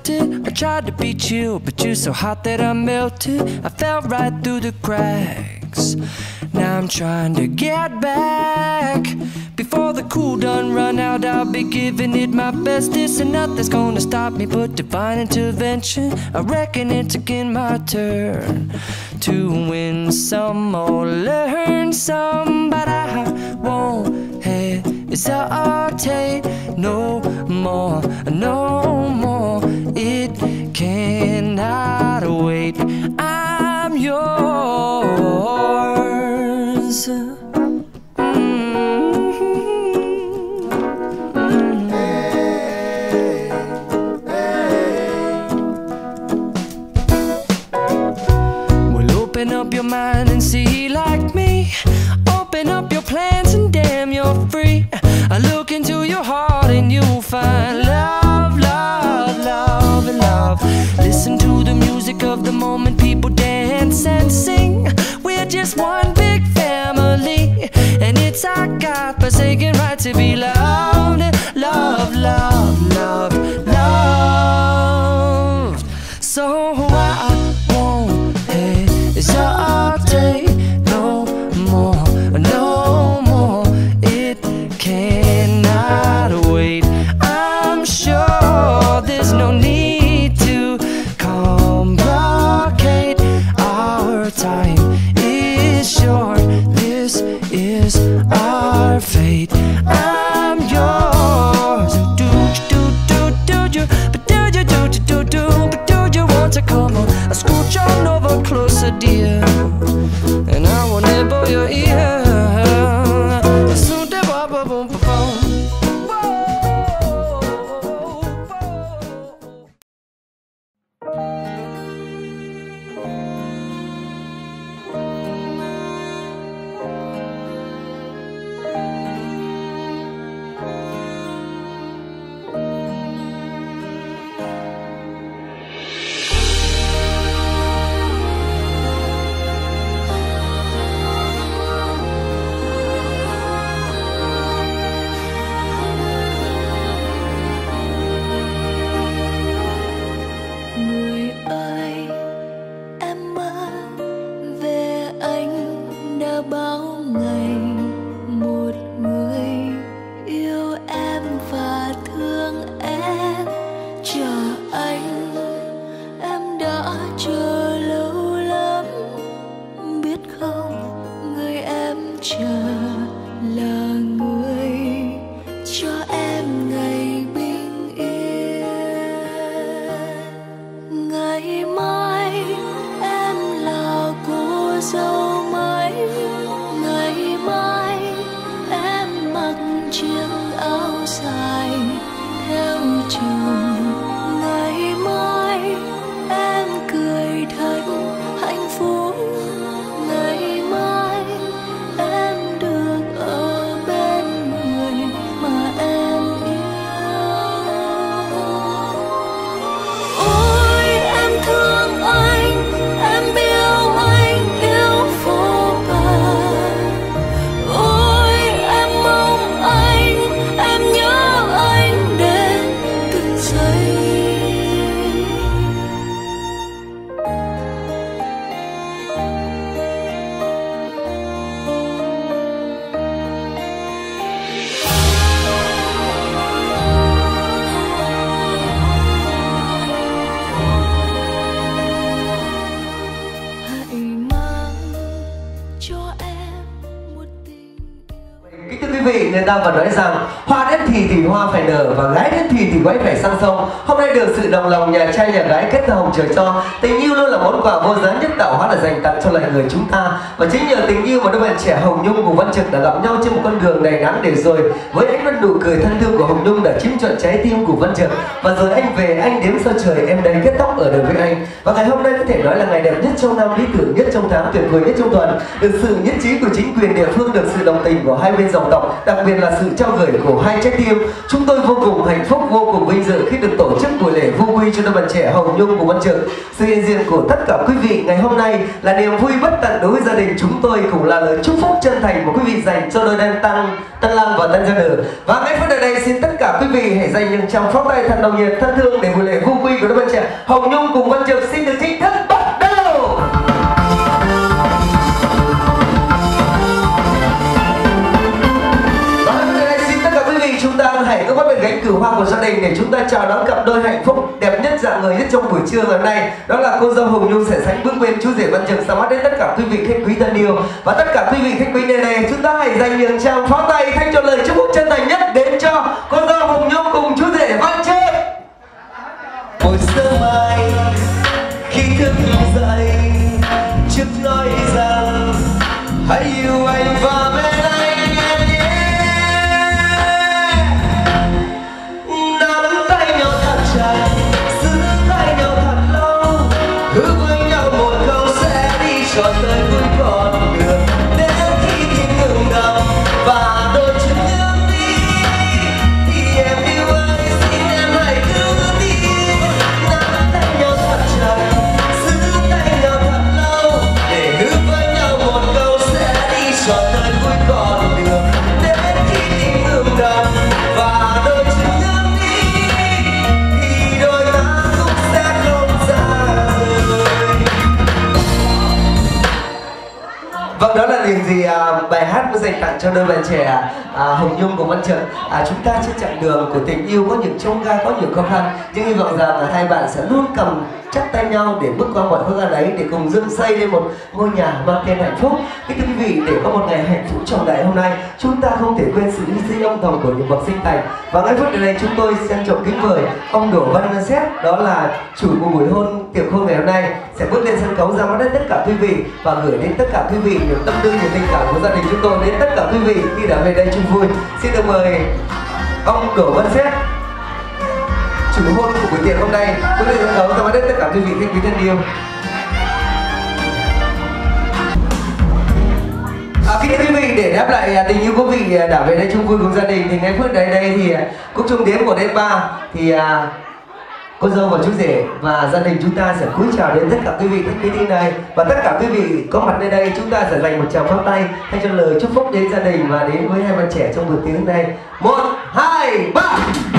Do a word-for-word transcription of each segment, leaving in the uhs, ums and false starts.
it. I tried to be chill, but you're so hot that I melted. I fell right through the cracks. Now I'm trying to get back. Before the cool done run out, I'll be giving it my bestest, and nothing's gonna stop me but divine intervention. I reckon it's again my turn to win some or learn some, but I won't hesitate no more, no more. It cannot wait. I'm yours. Open up your mind and see like me. Open up your plans and damn, you're free. I look into your heart and you'll find love, love, love, and love. Listen to the music of the moment, people dance and sing. We're just one big family, and it's our God-forsaken right to be loved. Love, love, love, love. So I won't hesitate no more, no more. It cannot wait. I'm sure there's no need to complicate. Our time is short. This is our fate. I'm yours. Do do do do do, but do you do do do do, but do you want to come on? I scooch on over closer, dear, and I will nibble your ear. Người ta vẫn nói rằng hoa đến thì thì hoa phải nở và gái đến thì thì gái phải sang sông. Hôm nay được sự đồng lòng nhà trai nhà gái kết hồng trời cho. Tình yêu luôn là món quà vô giá nhất tạo hóa là dành tặng cho loài người chúng ta. Và chính nhờ tình yêu mà đôi bạn trẻ Hồng Nhung cùng Văn Trực đã gặp nhau trên một con đường đầy nắng để rồi với ánh mắt nụ cười thân thương của Hồng Nhung đã chiếm trọn trái tim của Văn Trực. Và rồi anh về, anh đếm sao trời, em đây kết tóc ở đời với anh. Và ngày hôm nay có thể nói là ngày đẹp nhất trong năm, lý tưởng nhất trong tháng, tuyệt vời nhất trong tuần. Được sự nhất trí của chính quyền địa phương, được sự đồng tình của hai bên dòng tộc, đặc biệt là sự trao gửi của hai trái tim. Chúng tôi vô cùng hạnh phúc, vô cùng vinh dự khi được tổ chức buổi lễ vu quy cho đôi bạn trẻ Hồng Nhung cùng Văn Trực. Sự hiện diện của tất cả quý vị ngày hôm nay là niềm vui bất tận đối với gia đình chúng tôi, cũng là lời chúc phúc chân thành của quý vị dành cho đôi đang tăng Tân Lang và Tân Gia Nữ. Và ngay phút này xin tất cả quý vị hãy dành những tràng pháo tay thật nồng nhiệt thân thương để buổi lễ vu quy của đôi bạn trẻ Hồng Nhung cùng Văn Trực xin được chính thức bắt đầu. Chúng ta hãy cứ bắt bên cánh cửu hoa của gia đình để chúng ta chào đón cặp đôi hạnh phúc đẹp nhất dạng người nhất trong buổi trưa ngày hôm nay. Đó là cô dâu Hồng Nhung sẽ sánh bước bên chú rể Văn Trực. Sau mắt đến tất cả quý vị khách quý thân yêu và tất cả quý vị khách quý nơi này, chúng ta hãy dành những tràng pháo tay thay cho lời chúc phúc chân thành nhất đến cho cô dâu Hồng Nhung cùng chú rể Văn Trực. Buổi sớm mai khi thức dậy, Trực nói rằng hãy yêu anh và bên anh. Chọn tới cuối con đường đến khi tim ngừng đập và đôi chân nhớ đi thì em yêu anh, xin em hãy cứ tin. Nắm tay nhau thật chặt, giữ tay nhau thật lâu để hứa với nhau một câu sẽ đi chọn tới cuối con đường đến khi tim ngừng đập và đôi chân nhớ đi thì đôi ta cũng sẽ không xa rời. Vâng, đó là điều gì à, bài hát có dành tặng cho đôi bạn trẻ à, Hồng Nhung cùng Văn Trực. À, chúng ta trên chặng đường của tình yêu có những chông gai, có nhiều khó khăn, nhưng hy vọng rằng là hai bạn sẽ luôn cầm chặt tay nhau để bước qua mọi khó khăn ấy, để cùng dựng xây lên một ngôi nhà mang tên hạnh phúc. Kính thưa quý vị, để có một ngày hạnh phúc trọng đại hôm nay, chúng ta không thể quên sự hy sinh âm thầm của những bậc sinh thành. Và ngay phút này chúng tôi xin trọng kính mời ông Đỗ Văn Xét, đó là chủ của buổi hôn tiệc hôn ngày hôm nay, sẽ bước lên sân khấu ra mắt đến tất cả quý vị và gửi đến tất cả quý vị những tâm tư, những tình cảm của gia đình chúng tôi đến tất cả quý vị khi đã về đây chung vui. Xin được mời ông Đỗ Văn Xét, chủ hôn của buổi tiệc hôm nay, bước lên sân khấu ra mắt đến tất cả quý vị khách quý thân yêu. À, kính thưa quý vị, để đáp lại tình yêu quý vị đã về đây chung vui cùng gia đình thì ngay phút đây đây thì khúc trung điểm của đêm ba thì à, cô dâu và chú rể và gia đình chúng ta sẽ cúi chào đến tất cả quý vị khách quý thiên này, và tất cả quý vị có mặt nơi đây chúng ta sẽ dành một tràng pháo tay thay cho lời chúc phúc đến gia đình và đến với hai bạn trẻ trong buổi tiệc hôm nay. Một, hai, ba.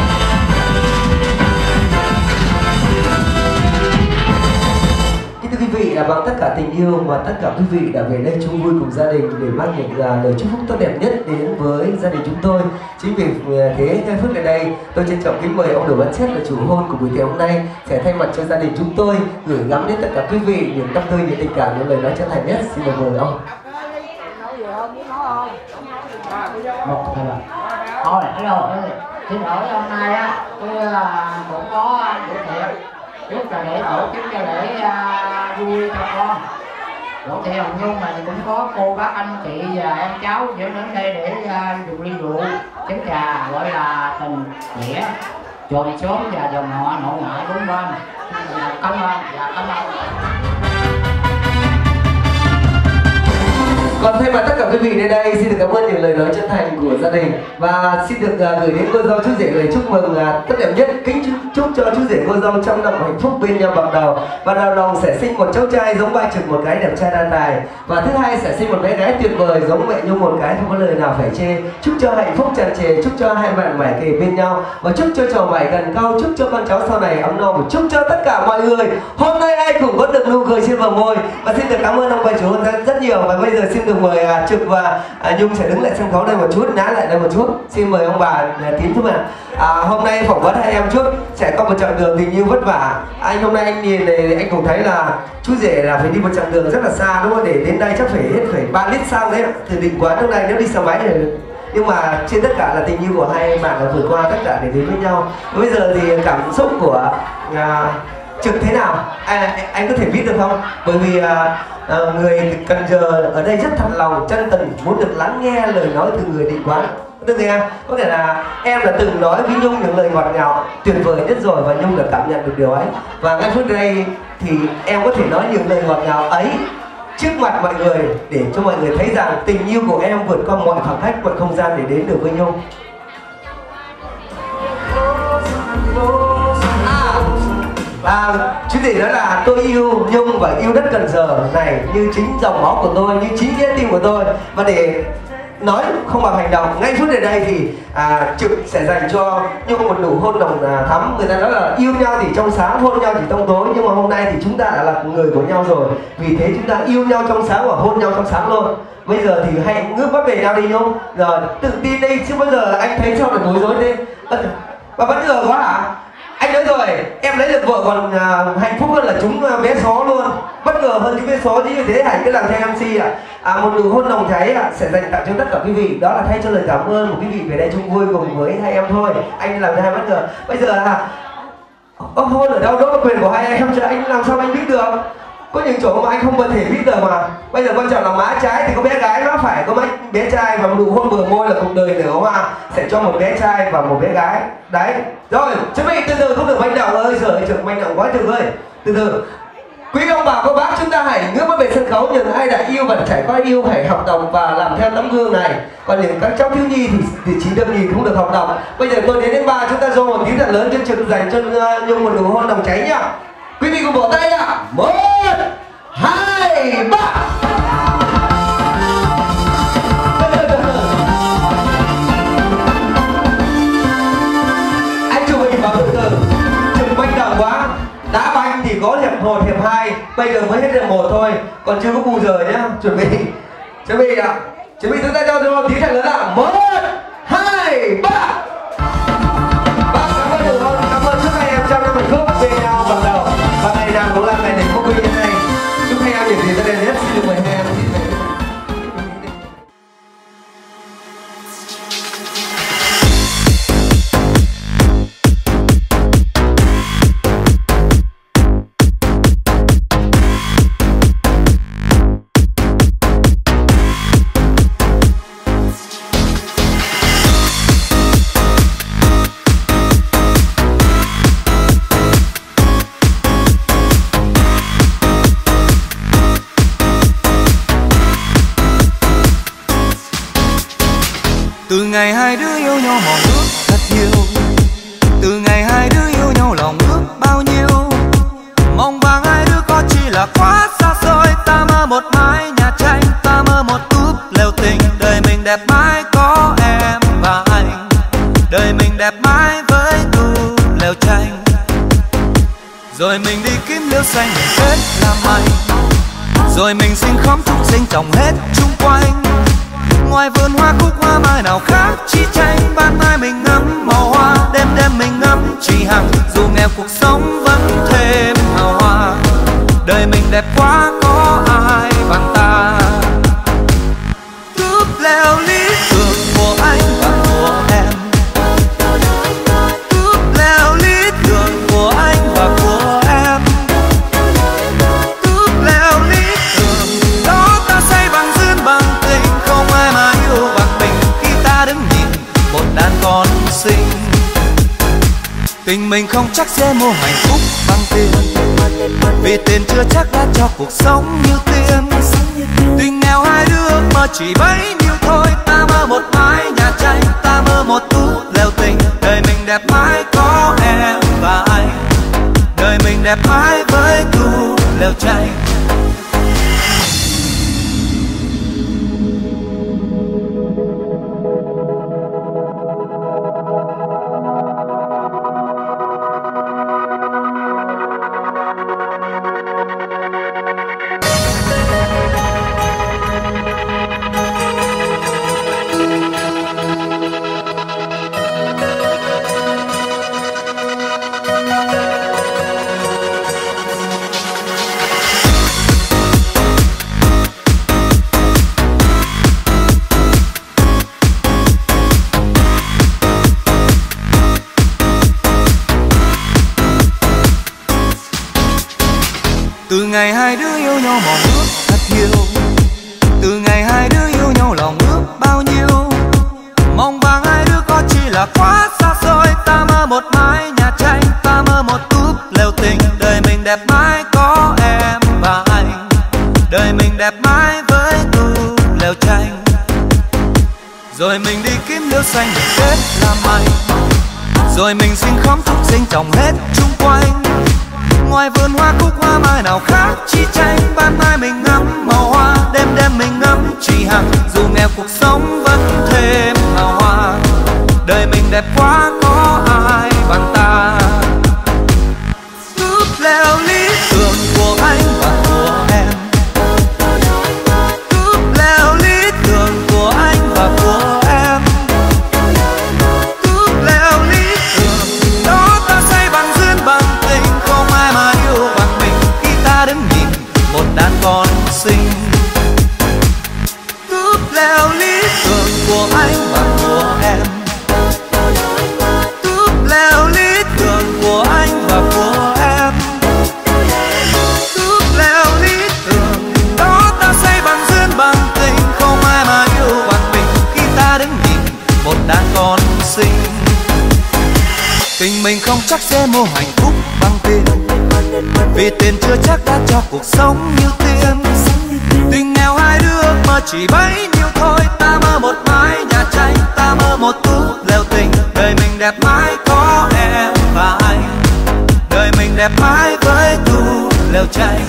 Thưa quý vị, là bằng tất cả tình yêu và tất cả quý vị đã về đây chung vui cùng gia đình để mang những uh, lời chúc phúc tốt đẹp nhất đến với gia đình chúng tôi. Chính vì thế ngay phút này đây tôi trân trọng kính mời ông Đỗ Văn Xét là chủ hôn của buổi tiệc hôm nay sẽ thay mặt cho gia đình chúng tôi gửi gắm đến tất cả quý vị những tâm tư, những tình cảm, những lời nói chân thành nhất. Xin mời ông. Một thôi thôi hello, xin lỗi hôm nay á tôi cũng có buổi tiệc trước là để tổ chức cho lễ uh, vui cho con. Buổi tiệc Hồng Nhung này cũng có cô bác anh chị và em cháu dẫn đến đây để uh, dùng ly rượu chén trà gọi là tình nghĩa chồn xóm và dòng họ nội ngoại bốn bên. Cảm ơn và cảm ơn. Còn thay mặt tất cả quý vị đến đây xin được cảm ơn những lời nói chân thành của gia đình và xin được uh, gửi đến cô dâu chú rể lời chúc mừng uh, tốt đẹp nhất. Kính chúc, chúc cho chú rể cô dâu trăm năm hạnh phúc bên nhau bằng đầu, và đầu lòng sẽ sinh một cháu trai giống ba Trực một cái đẹp trai đa tài, và thứ hai sẽ sinh một bé gái tuyệt vời giống mẹ Nhung một cái, không có lời nào phải chê. Chúc cho hạnh phúc tràn trề, chúc cho hai bạn mải kề bên nhau và chúc cho chồng mải gần cao, chúc cho con cháu sau này ấm no, và chúc cho tất cả mọi người hôm nay ai cũng có được nụ cười trên bờ môi. Và xin được cảm ơn ông bà chủ rất, rất nhiều. Và bây giờ xin được mời à, Trực và à, Nhung sẽ đứng lại sân khấu đây một chút, ná lại đây một chút. Xin mời ông bà à, Tín giúp ạ. À, hôm nay phỏng vấn hai em chút sẽ có một chặng đường tình yêu vất vả. Anh hôm nay anh nhìn này anh cũng thấy là chú rể là phải đi một chặng đường rất là xa đúng không? Để đến đây chắc phải hết phải ba lít xăng đấy, từ Định Quán lúc này nếu đi xe máy thì... nhưng mà trên tất cả là tình yêu của hai bạn là vượt qua tất cả để đến với nhau. Bây giờ thì cảm xúc của à, Trực thế nào? À, anh có thể biết được không? Bởi vì à, à, người Cần Giờ ở đây rất thật lòng, chân tình, muốn được lắng nghe lời nói từ người Định Quán. Được nghe em? Có thể là em đã từng nói với Nhung những lời ngọt ngào tuyệt vời nhất rồi, và Nhung đã cảm nhận được điều ấy. Và ngay phút đây thì em có thể nói những lời ngọt ngào ấy trước mặt mọi người để cho mọi người thấy rằng tình yêu của em vượt qua mọi khoảng cách, mọi không gian để đến được với Nhung. À, chứ để nói là tôi yêu Nhung và yêu đất Cần Giờ này như chính dòng máu của tôi, như chính trái tim của tôi. Và để nói không bằng hành động, ngay phút này đây thì à, Trực sẽ dành cho Nhung một nụ hôn nồng à, thắm. Người ta nói là yêu nhau thì trong sáng, hôn nhau thì trong tối, nhưng mà hôm nay thì chúng ta đã là người của nhau rồi, vì thế chúng ta yêu nhau trong sáng và hôn nhau trong sáng luôn. Bây giờ thì hãy ngước mắt về nhau đi Nhung, rồi tự tin đi, chứ bây giờ anh thấy sao lại bối rối thế và bất ngờ quá hả? Anh nói rồi, em lấy được vợ còn à, hạnh phúc hơn là chúng à, vé số luôn, bất ngờ hơn những vé số. Như thế hãy cứ làm theo em xê ạ. À, một nụ hôn nồng cháy à, sẽ dành tặng cho tất cả quý vị, đó là thay cho lời cảm ơn của quý vị về đây chung vui cùng với hai em thôi. Anh làm cho hai bất ngờ. Bây giờ là à, hôn ở đâu đó là quyền của hai em, chứ anh làm sao anh biết được? Có những chỗ mà anh không có thể biết được mà. Bây giờ quan trọng là má trái thì có bé gái, má phải có mấy bé trai, và một nụ hôn vừa môi là cuộc đời nở hoa sẽ cho một bé trai và một bé gái. Đấy, rồi chuẩn bị từ từ, không được manh động ơi, giời Trực manh động quá Trực ơi. Từ từ, quý ông bà cô bác, chúng ta hãy ngước mắt về sân khấu. Những ai đã yêu và trải qua yêu hãy học tập và làm theo tấm gương này. Còn những các cháu thiếu nhi thì, thì chỉ được nhìn không được học tập. Bây giờ tôi đến đến ba, chúng ta dô một tiếng thật lớn cho Trực dành cho uh, Nhung một nụ hôn nồng cháy nhá. Quý vị cùng vỗ tay ạ. Một, hai, ba. Anh chụp hình vào từ từ. Chụp manh động quá. Đá banh thì có hiệp một, hiệp hai, bây giờ mới hết hiệp một thôi, còn chưa có bù giờ nhá. Chuẩn bị, chuẩn bị ạ. Chuẩn bị chúng ta cho một tiếng thật lớn ạ. Một, hai, ba. Vâng, cảm ơn được không? Cảm ơn chúc hai em trong năm hạnh phúc về nhau bằng đầu. Và ngày nào cũng là ngày để phúc quý như này. Chúc hai em những gì tốt đẹp nhất. Xin được mời hai em. Từ ngày hai đứa yêu nhau mòn ước thật nhiều, từ ngày hai đứa yêu nhau lòng ước bao nhiêu, mong vàng hai đứa có chỉ là quá xa xôi. Ta mơ một mái nhà tranh, ta mơ một túp lều tình, đời mình đẹp mãi có em và anh, đời mình đẹp mãi với túp lều tranh. Rồi mình đi kiếm liễu xanh mình kết làm mây, rồi mình xin khóm trúc xinh trồng hết chung quanh. Ngoài vườn hoa cúc hoa mai nào khác chi tranh, ban mai mình ngắm màu hoa, đêm đêm mình ngắm chỉ hằng. Dù nghèo cuộc sống vẫn thêm hào hoa, đời mình đẹp quá có ai bằng ta. Túp lều lý tưởng của anh và của em, túp lều lý tưởng của anh và của em, túp lều lý tưởng đó ta xây bằng duyên bằng tình, không ai mà yêu bằng mình khi ta đứng nhìn một đàn con xinh. Tình mình không chắc sẽ mua hạnh phúc bằng tiền, vì tiền chưa chắc đã cho cuộc sống như tiền. Tình nghèo hai đứa mơ chỉ bấy nhiêu thôi, ta mơ một mái nhà tranh, ta mơ một túp lều tình, đời mình đẹp mãi có em và anh, đời mình đẹp mãi với túp lều tranh. Từ ngày hai đứa yêu nhau mòn ước thật nhiều, từ ngày hai đứa yêu nhau lòng ước bao nhiêu, mong vàng hai đứa có chỉ là quá xa xôi. Ta mơ một mái nhà tranh, ta mơ một túp lều tình, đời mình đẹp mãi có em và anh, đời mình đẹp liễu xanh được kết làm mây, rồi mình xin khóm thúc sinh trồng hết chung quanh. Ngoài vườn hoa cúc hoa mai nào khác chi tranh, ban mai mình ngắm màu hoa, đêm đêm mình ngắm chỉ hằng. Dù nghèo cuộc sống vẫn thêm hào hoa, đời mình đẹp quá có ai bằng ta. Cúp leo lý tưởng của anh và của em, cúp leo lý tưởng của anh và của em, cúp leo lý tưởng đó ta xây bằng duyên bằng tình, không ai mà yêu bằng mình khi ta đứng nhìn một đàn con xinh. Cúp leo lý tưởng của anh và của em, cúp leo lý tưởng của anh và của em, cúp leo lý tưởng đó ta xây bằng duyên bằng tình, không ai mà yêu bằng mình khi ta đứng nhìn một đàn con xinh. Tình mình không chắc sẽ mua hạnh phúc bằng tiền, vì tiền chưa chắc đã cho cuộc sống như tiền. Tình nghèo hai đứa mơ chỉ bấy nhiêu thôi, ta mơ một mái nhà tranh, ta mơ một túp lều tình. Đời mình đẹp mãi có em và anh, đời mình đẹp mãi với túp lều tranh.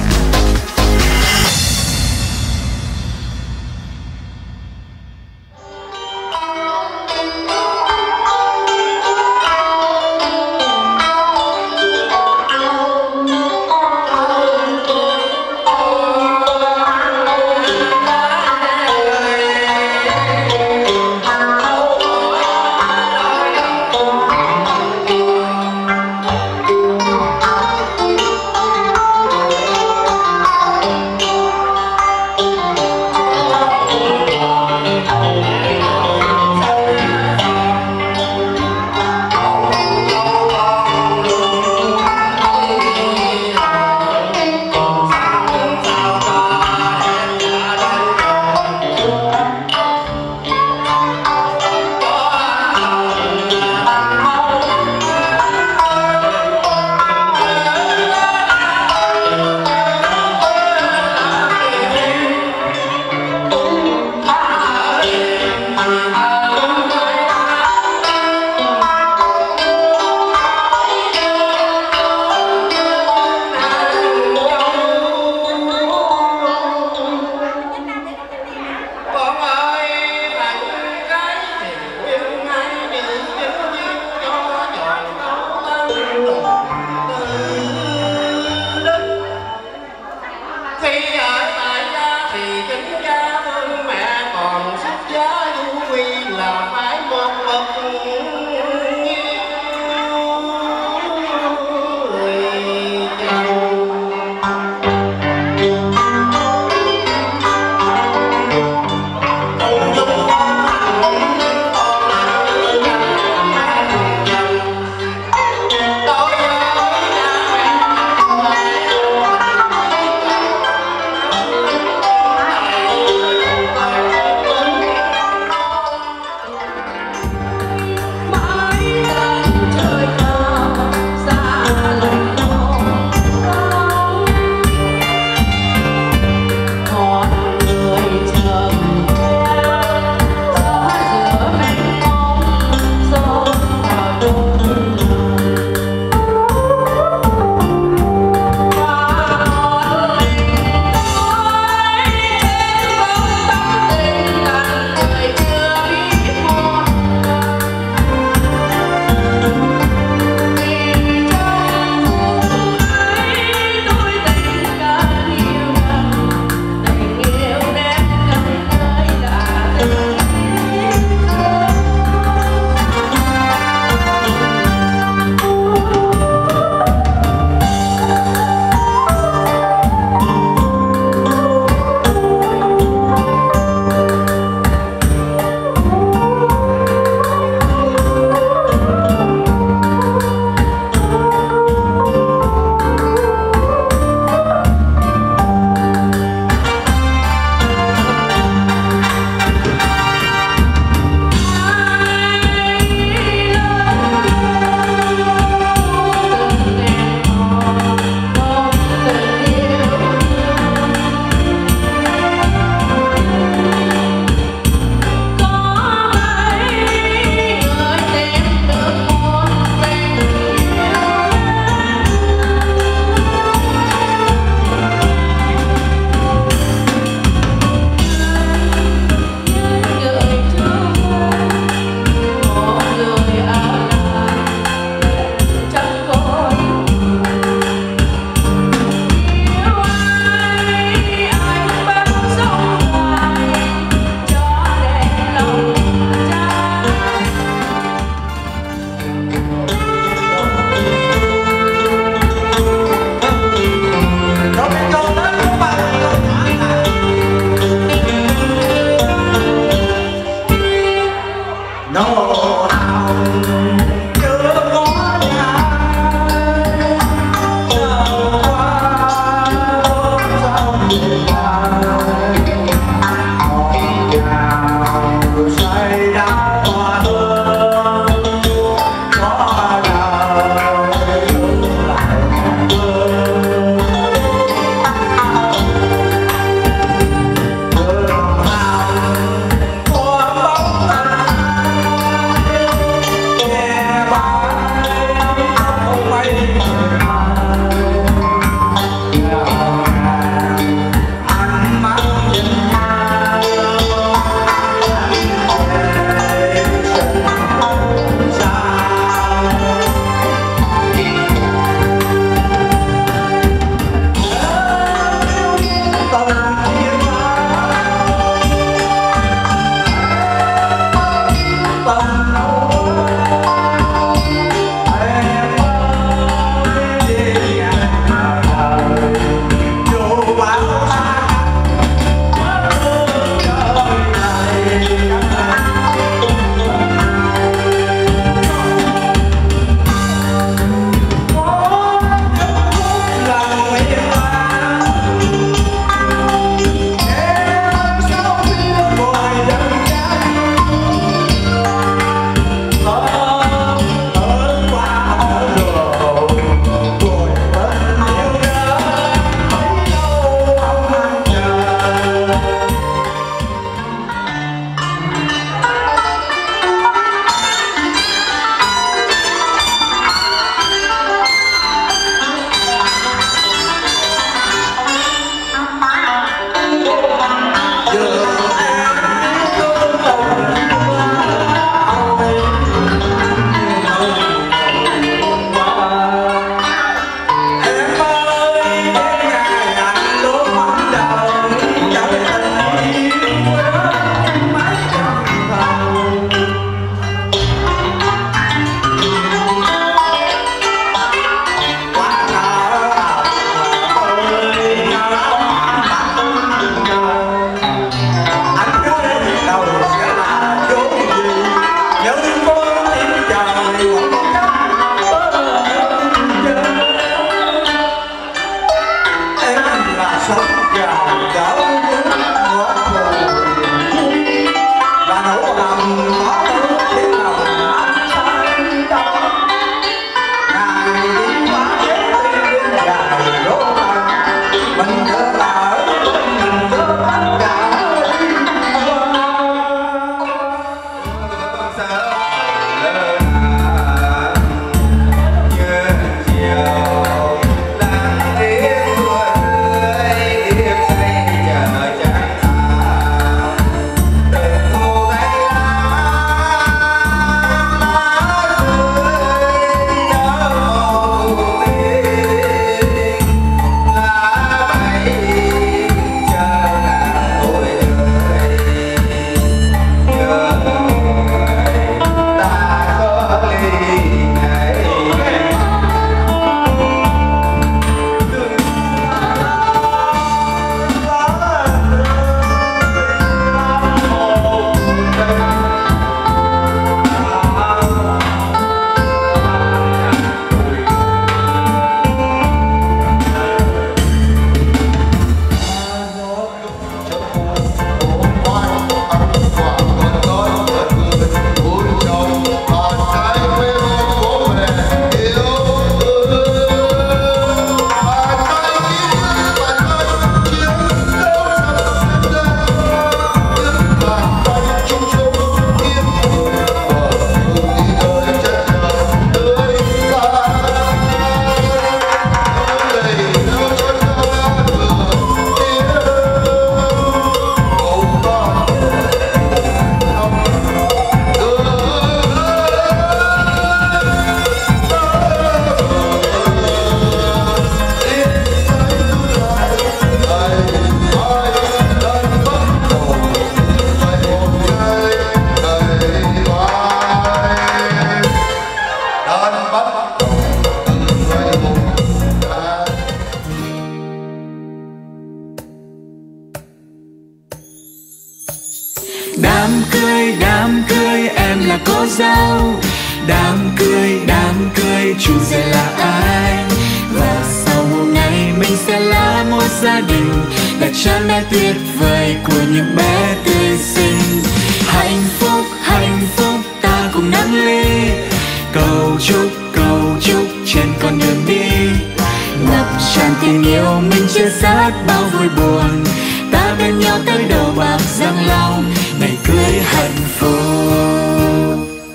là cô dâu. Đám cưới, đám cưới, chủ rể là ai? Và sau hôm nay mình sẽ là một gia đình, là cha mẹ tuyệt vời của những bé tươi xinh. Hạnh phúc, hạnh phúc, ta cùng nâng ly, cầu chúc, cầu chúc trên con đường đi. Ngập tràn tình yêu mình chia sẻ bao vui buồn, ta bên nhau tới đầu bạc răng long, ngày cưới hạnh phúc.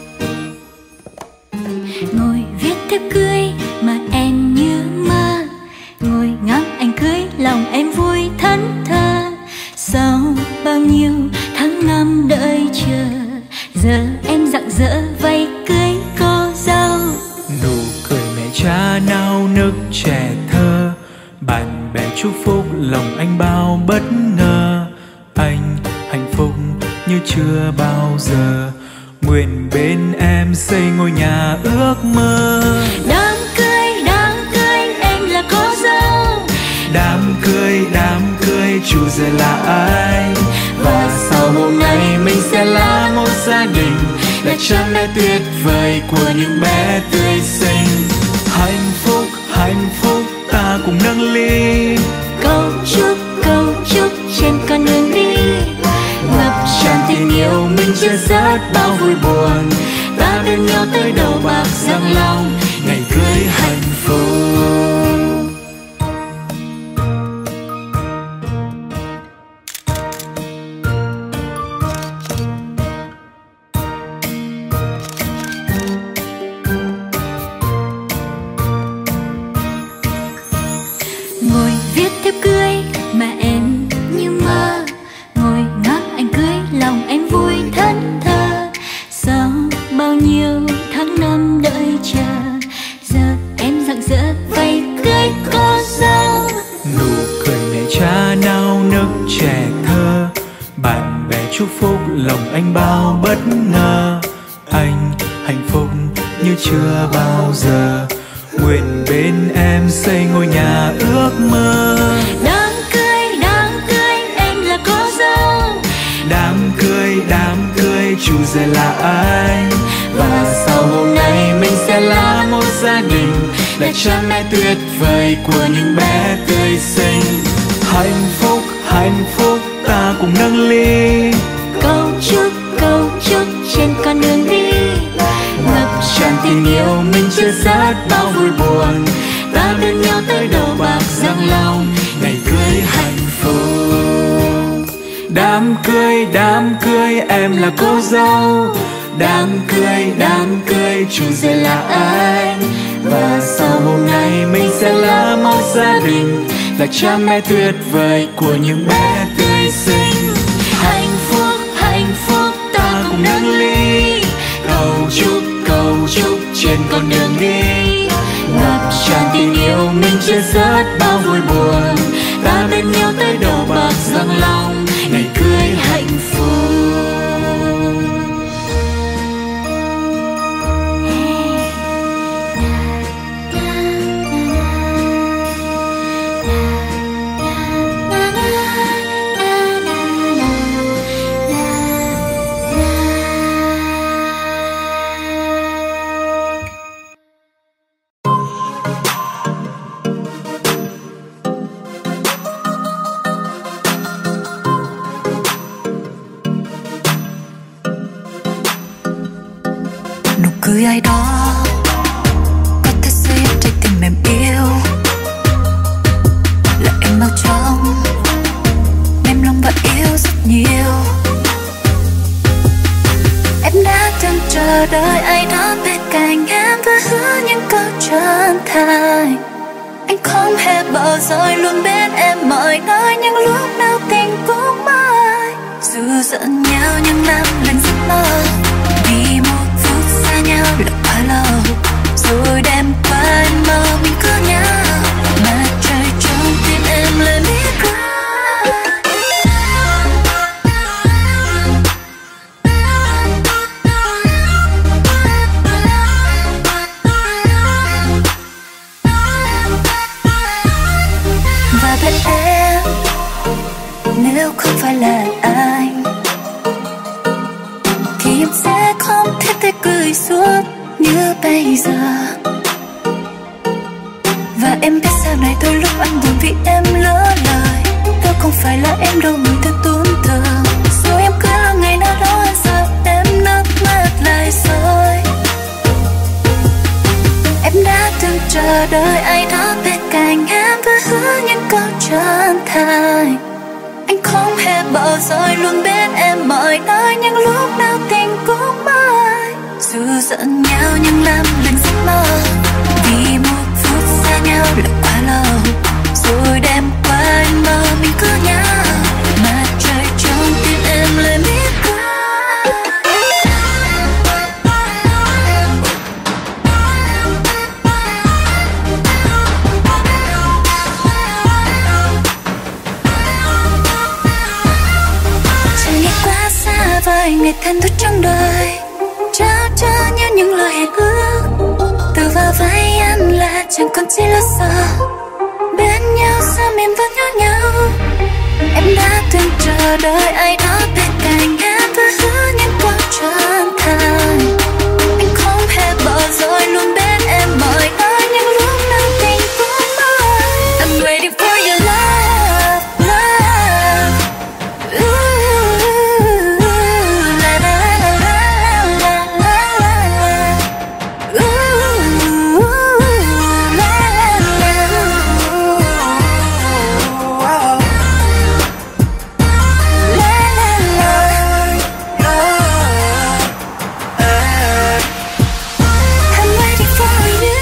Ngồi viết thiếp cưới mà em như mơ, ngồi ngắm anh cưới lòng em vui thẫn thờ. Sau bao nhiêu tháng năm đợi chờ, giờ em rạng rỡ vây cưới cô dâu. Nụ cười mẹ cha nao nức trẻ thơ, bạn bè chúc phúc lòng anh bao bất ngờ. Anh hạnh phúc như chưa bao giờ, nguyện bên em xây ngôi nhà ước mơ. Đám cưới, đám cưới, em là cô dâu. Đám cưới, đám cưới, chủ rể là ai? Và sau hôm nay mình sẽ là một gia đình, là cha mẹ tuyệt vời của những bé tươi xinh. Hạnh phúc, hạnh phúc, ta cùng nâng ly, Cầu chúc, cầu chúc trên con đường đi. ngập tràn tình yêu mình chia sẻ bao vui buồn, ta bên nhau tới đầu bạc răng long, ngày cưới hạnh phúc. Ngồi viết thiếp cưới mà em như mơ, ngồi ngắm anh cưới lòng em vui thẫn thờ. Sau bao nhiêu tháng năm đợi chờ, giờ em rạng rỡ vây cưới cô dâu. Nụ cười mẹ cha nao nức trẻ thơ, bạn bè chúc phúc lòng anh bao bất ngờ. Anh hạnh phúc như chưa bao giờ, nguyện bên em xây ngôi nhà ước mơ. Đám cưới, đám cưới, em là cô dâu. Đám cưới, đám cưới, chủ rể là ai? Và sau hôm nay mình sẽ là một gia đình, là cha mẹ tuyệt vời của những bé tươi xinh. Hạnh phúc, hạnh phúc, ta cùng nâng ly, Cầu chúc, cầu chúc trên con đường đi. ngập tràn tình yêu mình chia sẻ bao vui buồn, ta bên nhau tới đầu bạc răng long, ngày cưới hạnh phúc. Đám cưới, đám cưới, em là cô dâu. Đám cưới, đám cưới, chủ rể là ai? Và sau hôm nay mình sẽ là một gia đình, là cha mẹ tuyệt vời của những bé tươi xinh. Hạnh phúc, hạnh phúc, ta cùng nâng ly, cầu chúc, cầu chúc trên con đường đi. Ngập tràn tình yêu mình chia sẻ bao vui buồn, ta bên nhau tới đầu bạc răng long, ngày cưới hạnh phúc. Nụ cười ai đó có thể xuyên trái tim em yêu, là em bao trong mềm lòng và yêu rất nhiều. Em đã từng chờ đợi ai đó bên cạnh em và hứa những câu chân thành. Anh không hề bỏ rơi, luôn bên em mọi nơi, những lúc nào tình cũng mãi. Dù giận nhau nhưng năm lần giấc mơ, vì một phút xa nhau là quá lâu. Rồi đêm qua anh mơ mình có nhau, mà trời trong tim em lại biết rồi. Và bên em, nếu không phải là anh thì em sẽ không thể tươi suốt như bây giờ. Và em biết sao này đôi lúc anh buồn vì em lỡ lời. Tôi không phải là em đâu mình thật tốn thờ. Rồi em cứ lo ngày nào đó anh sợ em nước mắt lại rơi. Em đã từng chờ đợi ai đó bên cạnh em và hứa những câu chân thành. Anh không hề bỏ rơi luôn bên em mọi nơi, những lúc nào tình cũng mãi. Dù giận nhau nhưng làm mình giấc mơ, vì một phút xa nhau là quá lâu. Rồi đêm qua anh mơ mình có nhau, mà trời trong tim em lại biết cười. Chẳng nghĩ quá xa vời ngày thân thiết trong đời, trao cho nhau những lời hẹn ước. Từ vào vai anh là chẳng còn chỉ lo sợ, bên nhau sao mình vẫn nhớ nhau. Em đã từng chờ đợi ai đó bên cạnh em và hứa những câu chân thành. Anh không hề bỏ rơi luôn bên em mọi nơi, những lúc nào tình cũng mãi. I'm waiting for your love, love. Ooh, la la la la la la la. Ooh, la la la. I'm waiting for you.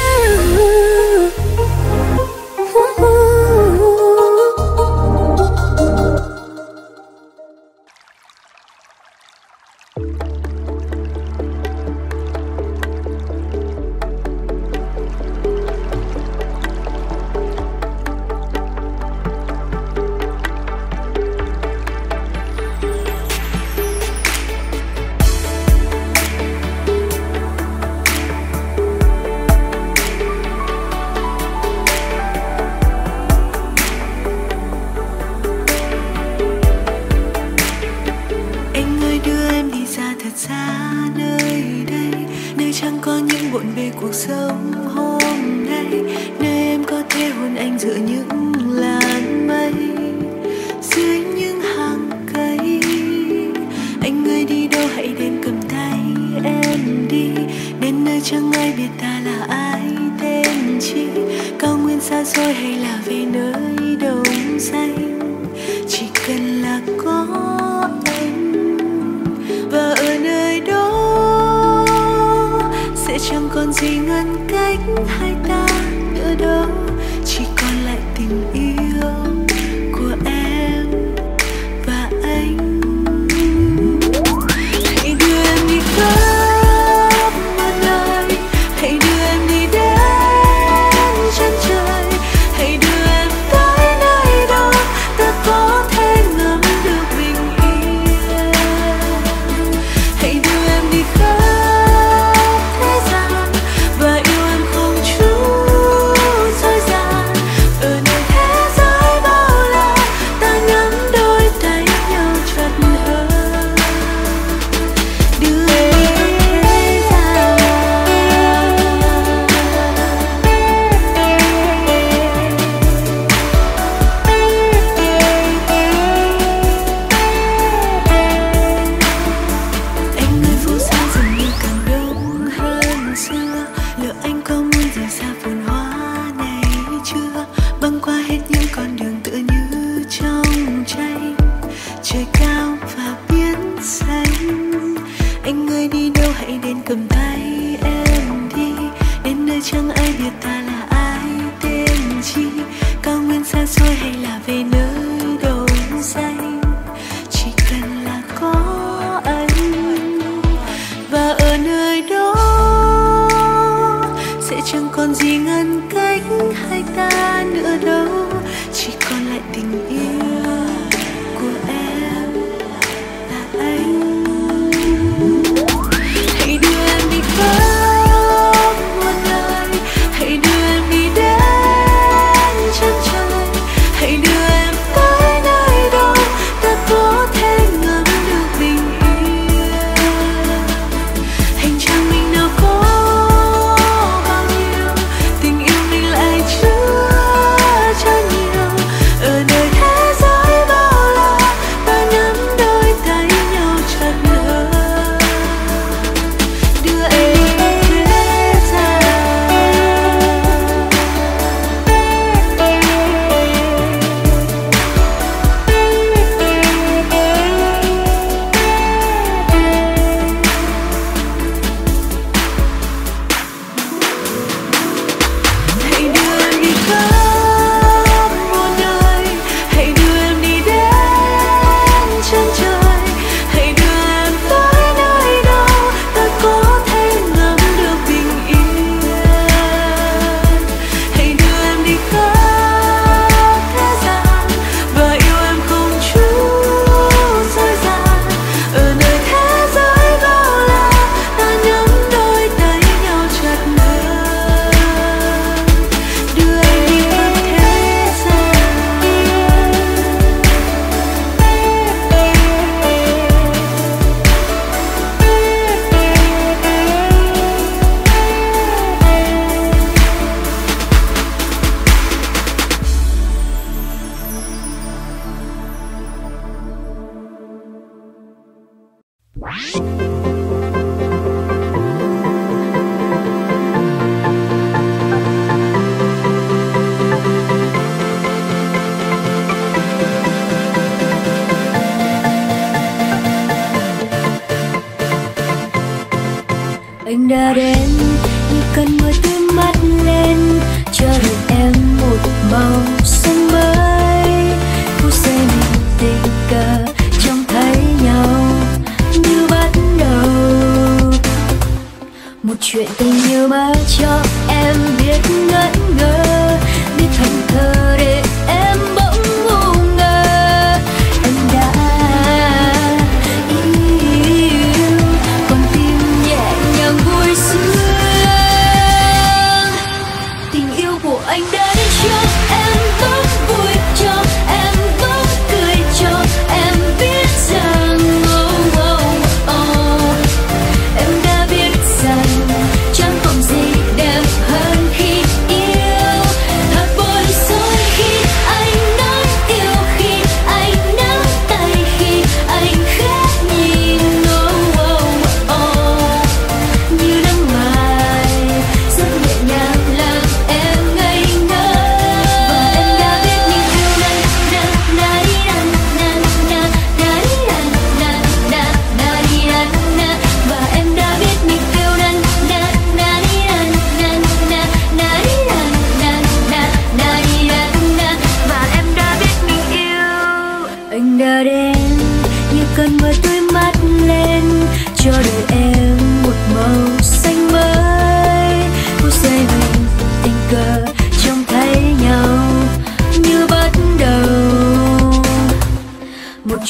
Anh ơi đưa em đi xa thật xa nơi đây, nơi chẳng có những bộn bề cuộc sống hôm nay, nơi em có thể hôn anh giữa những làn mây, dưới những hàng cây. Anh ơi đi đâu hãy đến cầm tay em đi, đến nơi chẳng ai biết ta là ai tên chi, cao nguyên xa xôi hay là về nơi đồng xanh, chỉ cần là có anh. Và ở nơi đó sẽ chẳng còn gì ngăn cách hai ta nữa đâu, chỉ còn lại tình yêu của em và anh. Hãy đưa em đi khắp mọi nơi, hãy đưa em đi đến chân trời, hãy đưa em tới nơi đó ta có thể ngắm được bình yên. Hãy đưa em đi khắp thế gian và yêu em không chút dối gian. Ở nơi thế giới bao la ta nắm đôi tay nhau chặt hơn. Đưa em đi thế gian. Anh ơi phố xa dần đi càng đông hơn xưa, liệu anh có muốn rời xa phồn hoa này chưa? Băng qua hết những con đường tựa như trong tranh, trời cao và biển xanh. Anh ơi đi đâu hãy đến cầm tay em đi, đến nơi chẳng ai biết ta là ai tên chi, cao nguyên xa xôi hay là về nơi đồng xanh, chỉ cần là có anh. Và ở nơi đó sẽ chẳng còn gì ngăn cách hai ta nữa đâu, chỉ còn lại tình yêu của em và anh. Hãy đưa em đi khắp mọi nơi, hãy đưa em đi đến chân trời, hãy đưa em tới nơi đó ta có thể ngắm được bình yên. Hành trang mình nào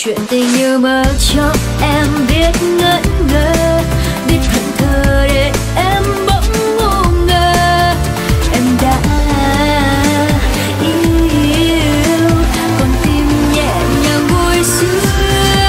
chuyện tình yêu mơ cho em biết ngỡ ngơ, biết thẫn thờ để em bỗng ngu ngơ. Em đã yêu con tim nhẹ nhàng vui sướng,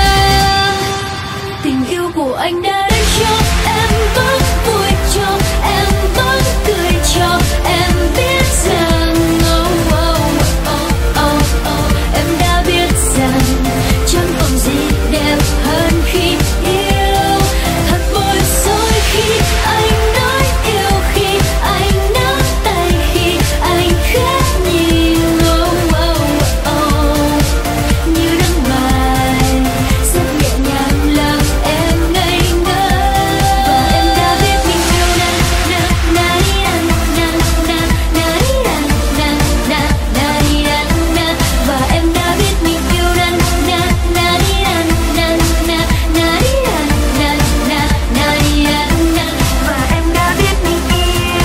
tình yêu của anh đã đến cho em vẫn vui, cho em vẫn cười, cho em biết rằng oh, oh, oh, oh, oh. Em đã biết rằng chẳng còn gì đẹp hơn khi yêu. Thật bối rối khi anh nói yêu, khi anh nắm tay, khi anh khẽ nhìn oh, oh, oh. Như nắng mai rất nhẹ nhàng làm em ngây ngơ. Và em đã biết mình yêu na na na na na na na na na na na na. Và em đã biết mình yêu na na na na na na na na na na na. Và em đã biết mình yêu.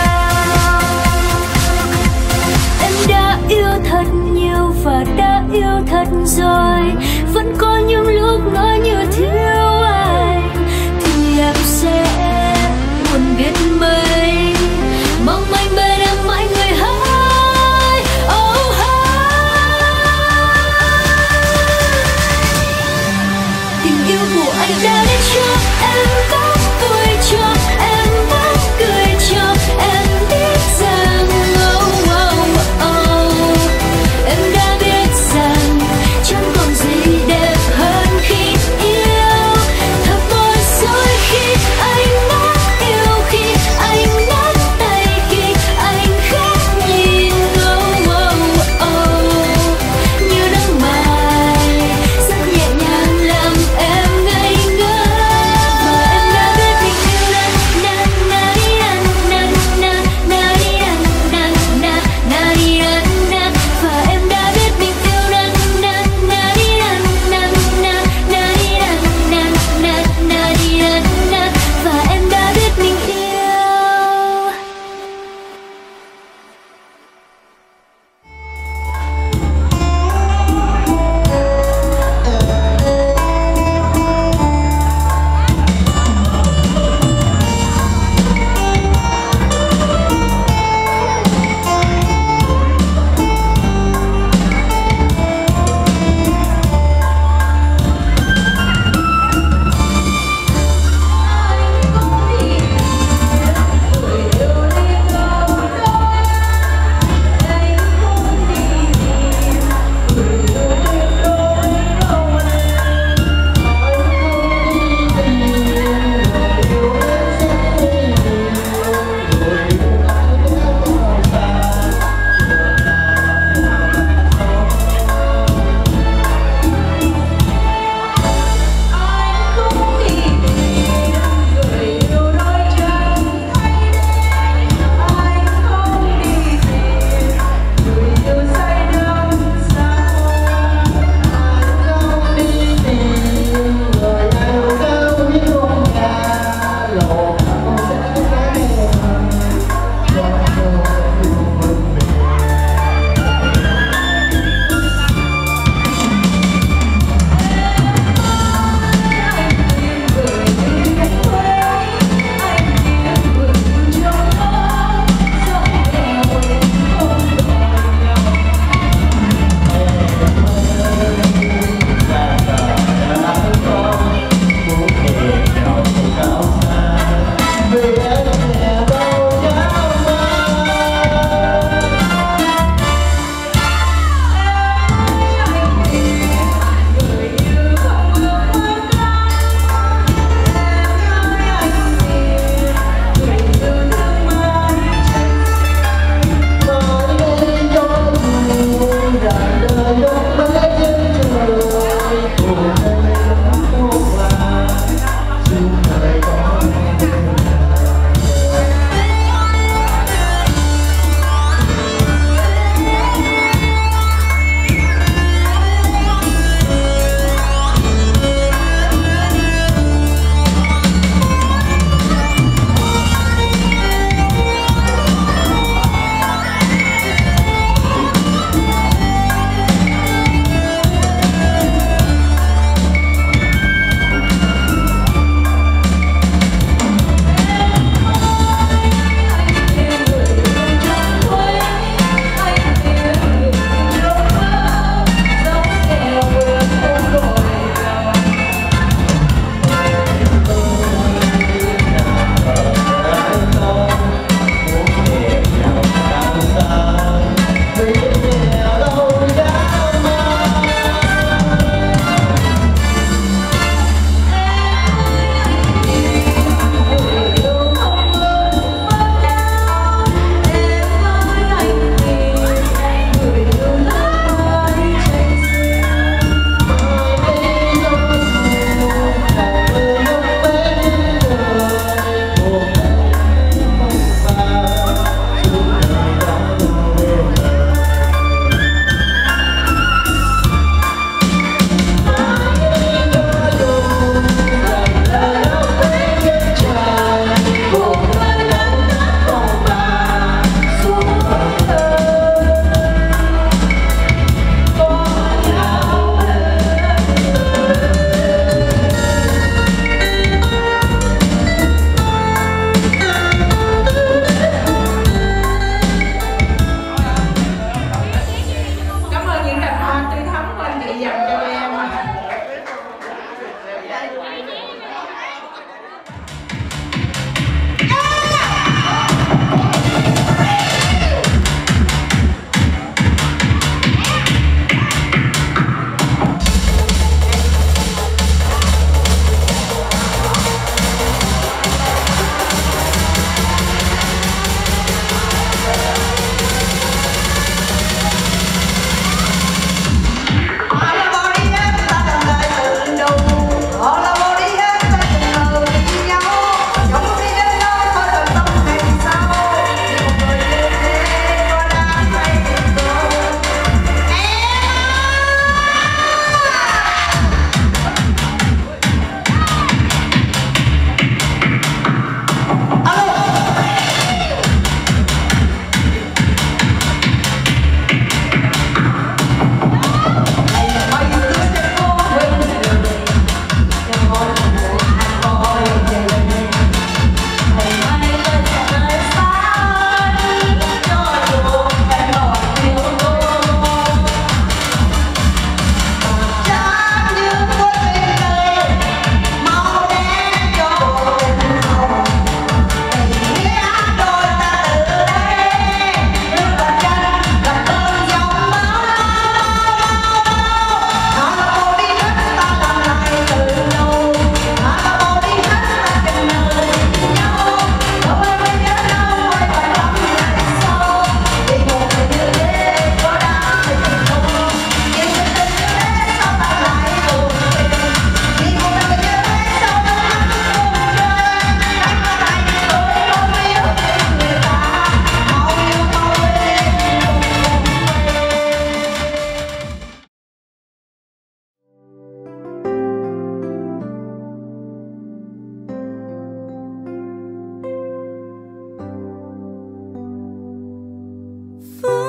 Em đã yêu thật nhiều và đã yêu thật rồi, vẫn có những lúc nói như thiếu anh thì em sẽ buồn biết mấy, mong manh bên em mãi người hỡi oh hỡi. Tình yêu của anh đã đến cho em có vui, cho em vẫn cười, cho em biết rằng oh, oh, oh. Em đã biết rằng chẳng còn gì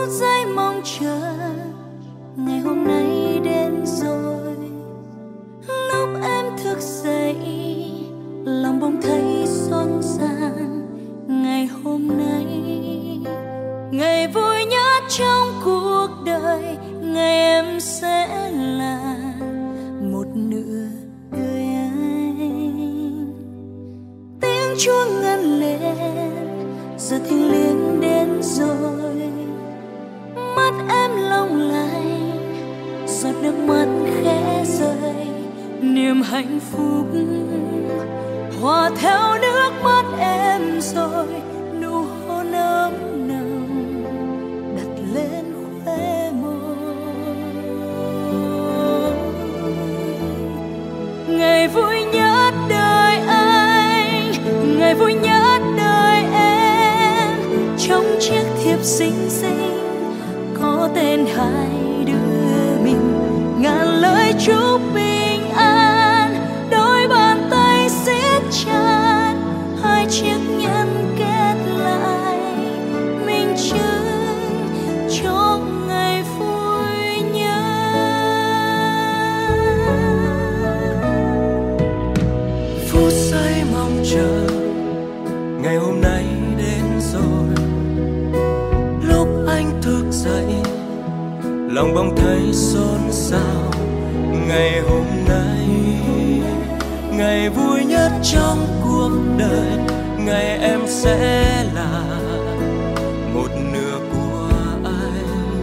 phút giây mong chờ ngày hôm nay đến rồi. Lúc em thức dậy lòng bỗng thấy xót xa. Ngày hôm nay ngày vui nhất trong cuộc đời, ngày em sẽ là một nửa đời anh. Tiếng chuông ngân lên giờ thiêng liêng đến rồi. Mắt em long lanh giọt nước mắt khẽ rơi. Niềm hạnh phúc hòa theo nước mắt em rồi. Nụ hôn ấm nồng đặt lên khóe môi. Ngày vui nhất đời anh, ngày vui nhất đời em. Trong chiếc thiệp xinh xinh có tên hai đứa mình. Ngàn lời chúc bình an, đôi bàn tay siết chặt. Hai chiếc nhẫn kết lại minh chứng cho ngày vui nhất. Phút giây mong chờ ngày hôm nay đến rồi. Lúc anh thức dậy lòng bỗng thấy xôn xao. Ngày hôm nay ngày vui nhất trong cuộc đời, ngày em sẽ là một nửa của anh.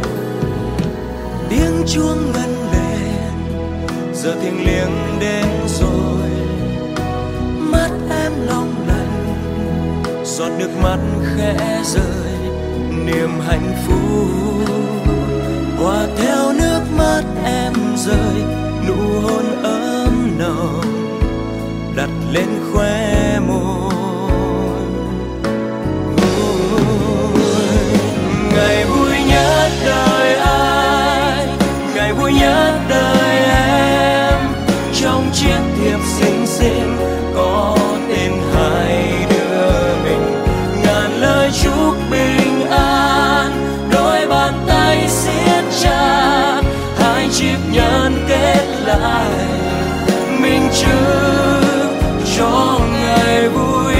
Tiếng chuông ngân lên giờ thiêng liêng đến rồi. Mắt em long lanh giọt nước mắt khẽ rơi. Niềm hạnh phúc hòa theo nước mắt em rơi. Nụ hôn ấm nồng đặt lên khóe môi. Ngày vui nhất đời anh, ngày vui nhất đời em. Trong chiếc thiệp xinh xinh có tên hai đứa mình. Ngàn lời chúc bình an, đôi bàn tay siết chặt. Hai chiếc nhẫn kết lại minh chứng cho ngày vui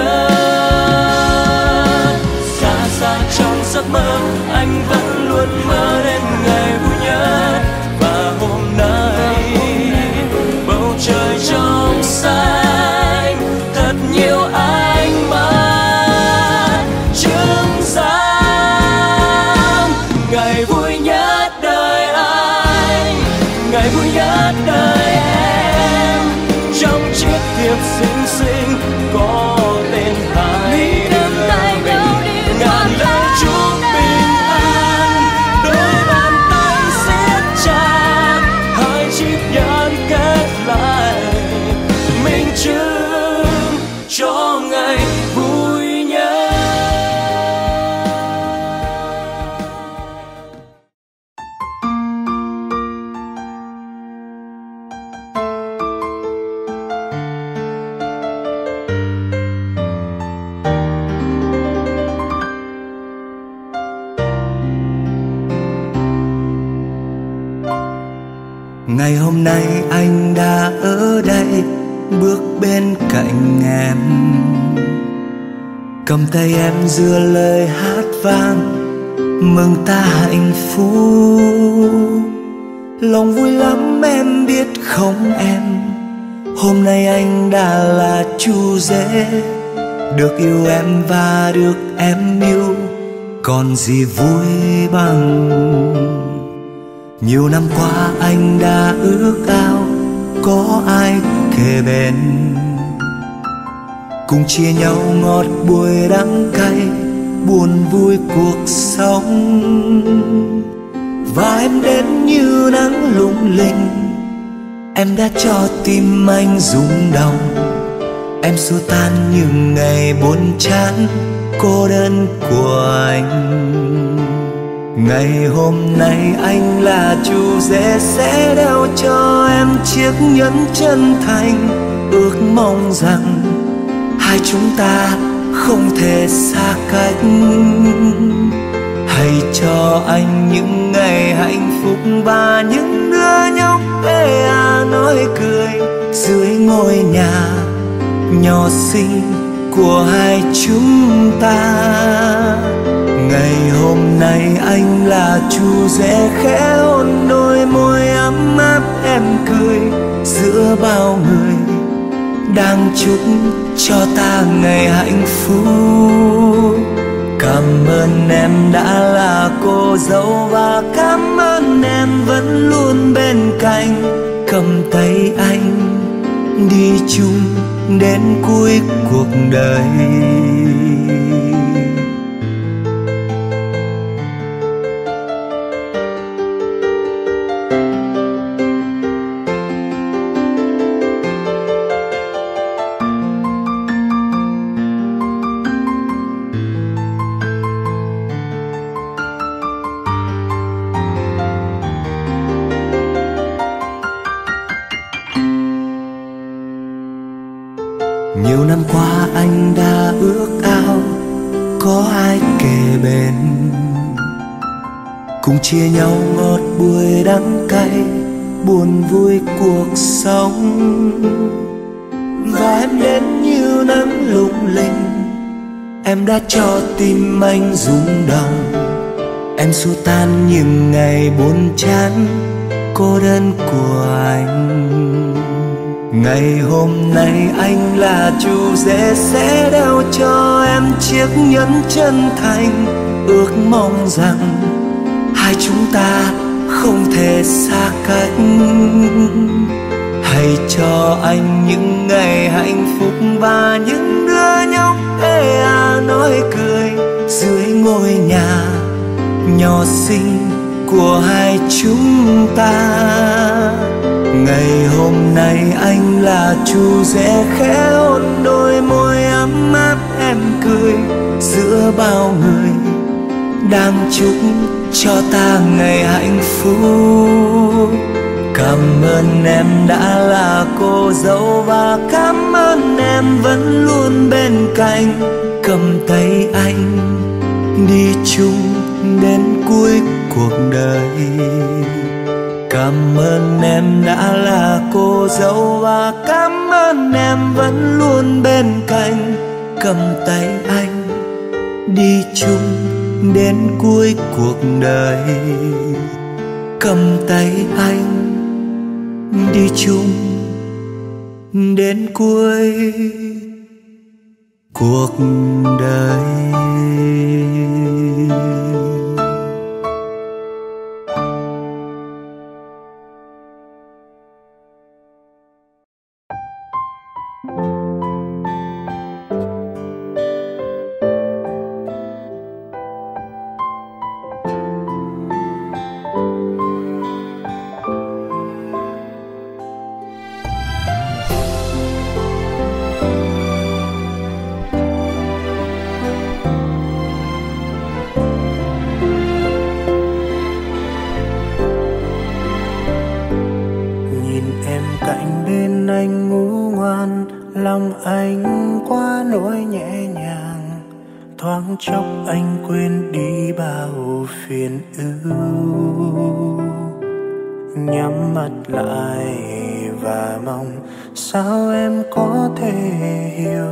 nhất. Xa xa trong giấc mơ anh vẫn luôn mơ đến ngày vui nhất. Và hôm nay bầu trời trong xanh thật nhiều ánh mắt chứng giám. Ngày vui nhất đời anh, ngày vui nhất đời em. Trong chiếc thiệp xinh xinh có tên hai đứa mình. Ngàn lời chúc bình an, đôi bàn tay siết chặt. Hai chiếc nhẫn kết lại minh chứng cho ngày vui nhất. Ngày hôm nay anh đã ở đây bước bên cạnh em. Cầm tay em giữa lời hát vang mừng ta hạnh phúc. Lòng vui lắm em biết không em. Hôm nay anh đã là chú rể, được yêu em và được em yêu, còn gì vui bằng. Nhiều năm qua anh đã ước ao có ai kề bên, cùng chia nhau ngọt bùi đắng cay, buồn vui cuộc sống. Và em đến như nắng lung linh, em đã cho tim anh rung động. Em xua tan những ngày buồn chán cô đơn của anh. Ngày hôm nay anh là chú rể sẽ đeo cho em chiếc nhẫn chân thành, ước mong rằng hai chúng ta không thể xa cách. Hãy cho anh những ngày hạnh phúc và những đứa nhóc ê à nói cười dưới ngôi nhà nhỏ xinh của hai chúng ta. Ngày hôm nay anh là chú rể khẽ hôn đôi môi ấm áp em cười giữa bao người đang chúc cho ta ngày hạnh phúc. Cảm ơn em đã là cô dâu và cảm ơn em vẫn luôn bên cạnh cầm tay anh đi chung đến cuối cuộc đời. Nhiều năm qua anh đã ước ao có ai kề bên, cùng chia nhau ngọt bùi đắng cay buồn vui cuộc sống. Và em đến như nắng lung linh, em đã cho tim anh rung động. Em xua tan những ngày buồn chán cô đơn của anh. Ngày hôm nay anh là chú rể sẽ đeo cho em chiếc nhẫn chân thành, ước mong rằng hai chúng ta không thể xa cách. Hãy cho anh những ngày hạnh phúc và những đứa nhóc ê à nói cười dưới ngôi nhà nhỏ xinh của hai chúng ta. Ngày hôm nay anh là chú rể khẽ hôn đôi môi ấm áp em cười giữa bao người đang chúc cho ta ngày hạnh phúc. Cảm ơn em đã là cô dâu và cảm ơn em vẫn luôn bên cạnh cầm tay anh đi chung đến cuối cuộc đời. Cảm ơn em đã là cô dâu và cảm ơn em vẫn luôn bên cạnh cầm tay anh đi chung đến cuối cuộc đời. Cầm tay anh đi chung đến cuối cuộc đời. Lòng anh quá nỗi nhẹ nhàng, thoáng chốc anh quên đi bao phiền ưu. Nhắm mắt lại và mong sao em có thể hiểu.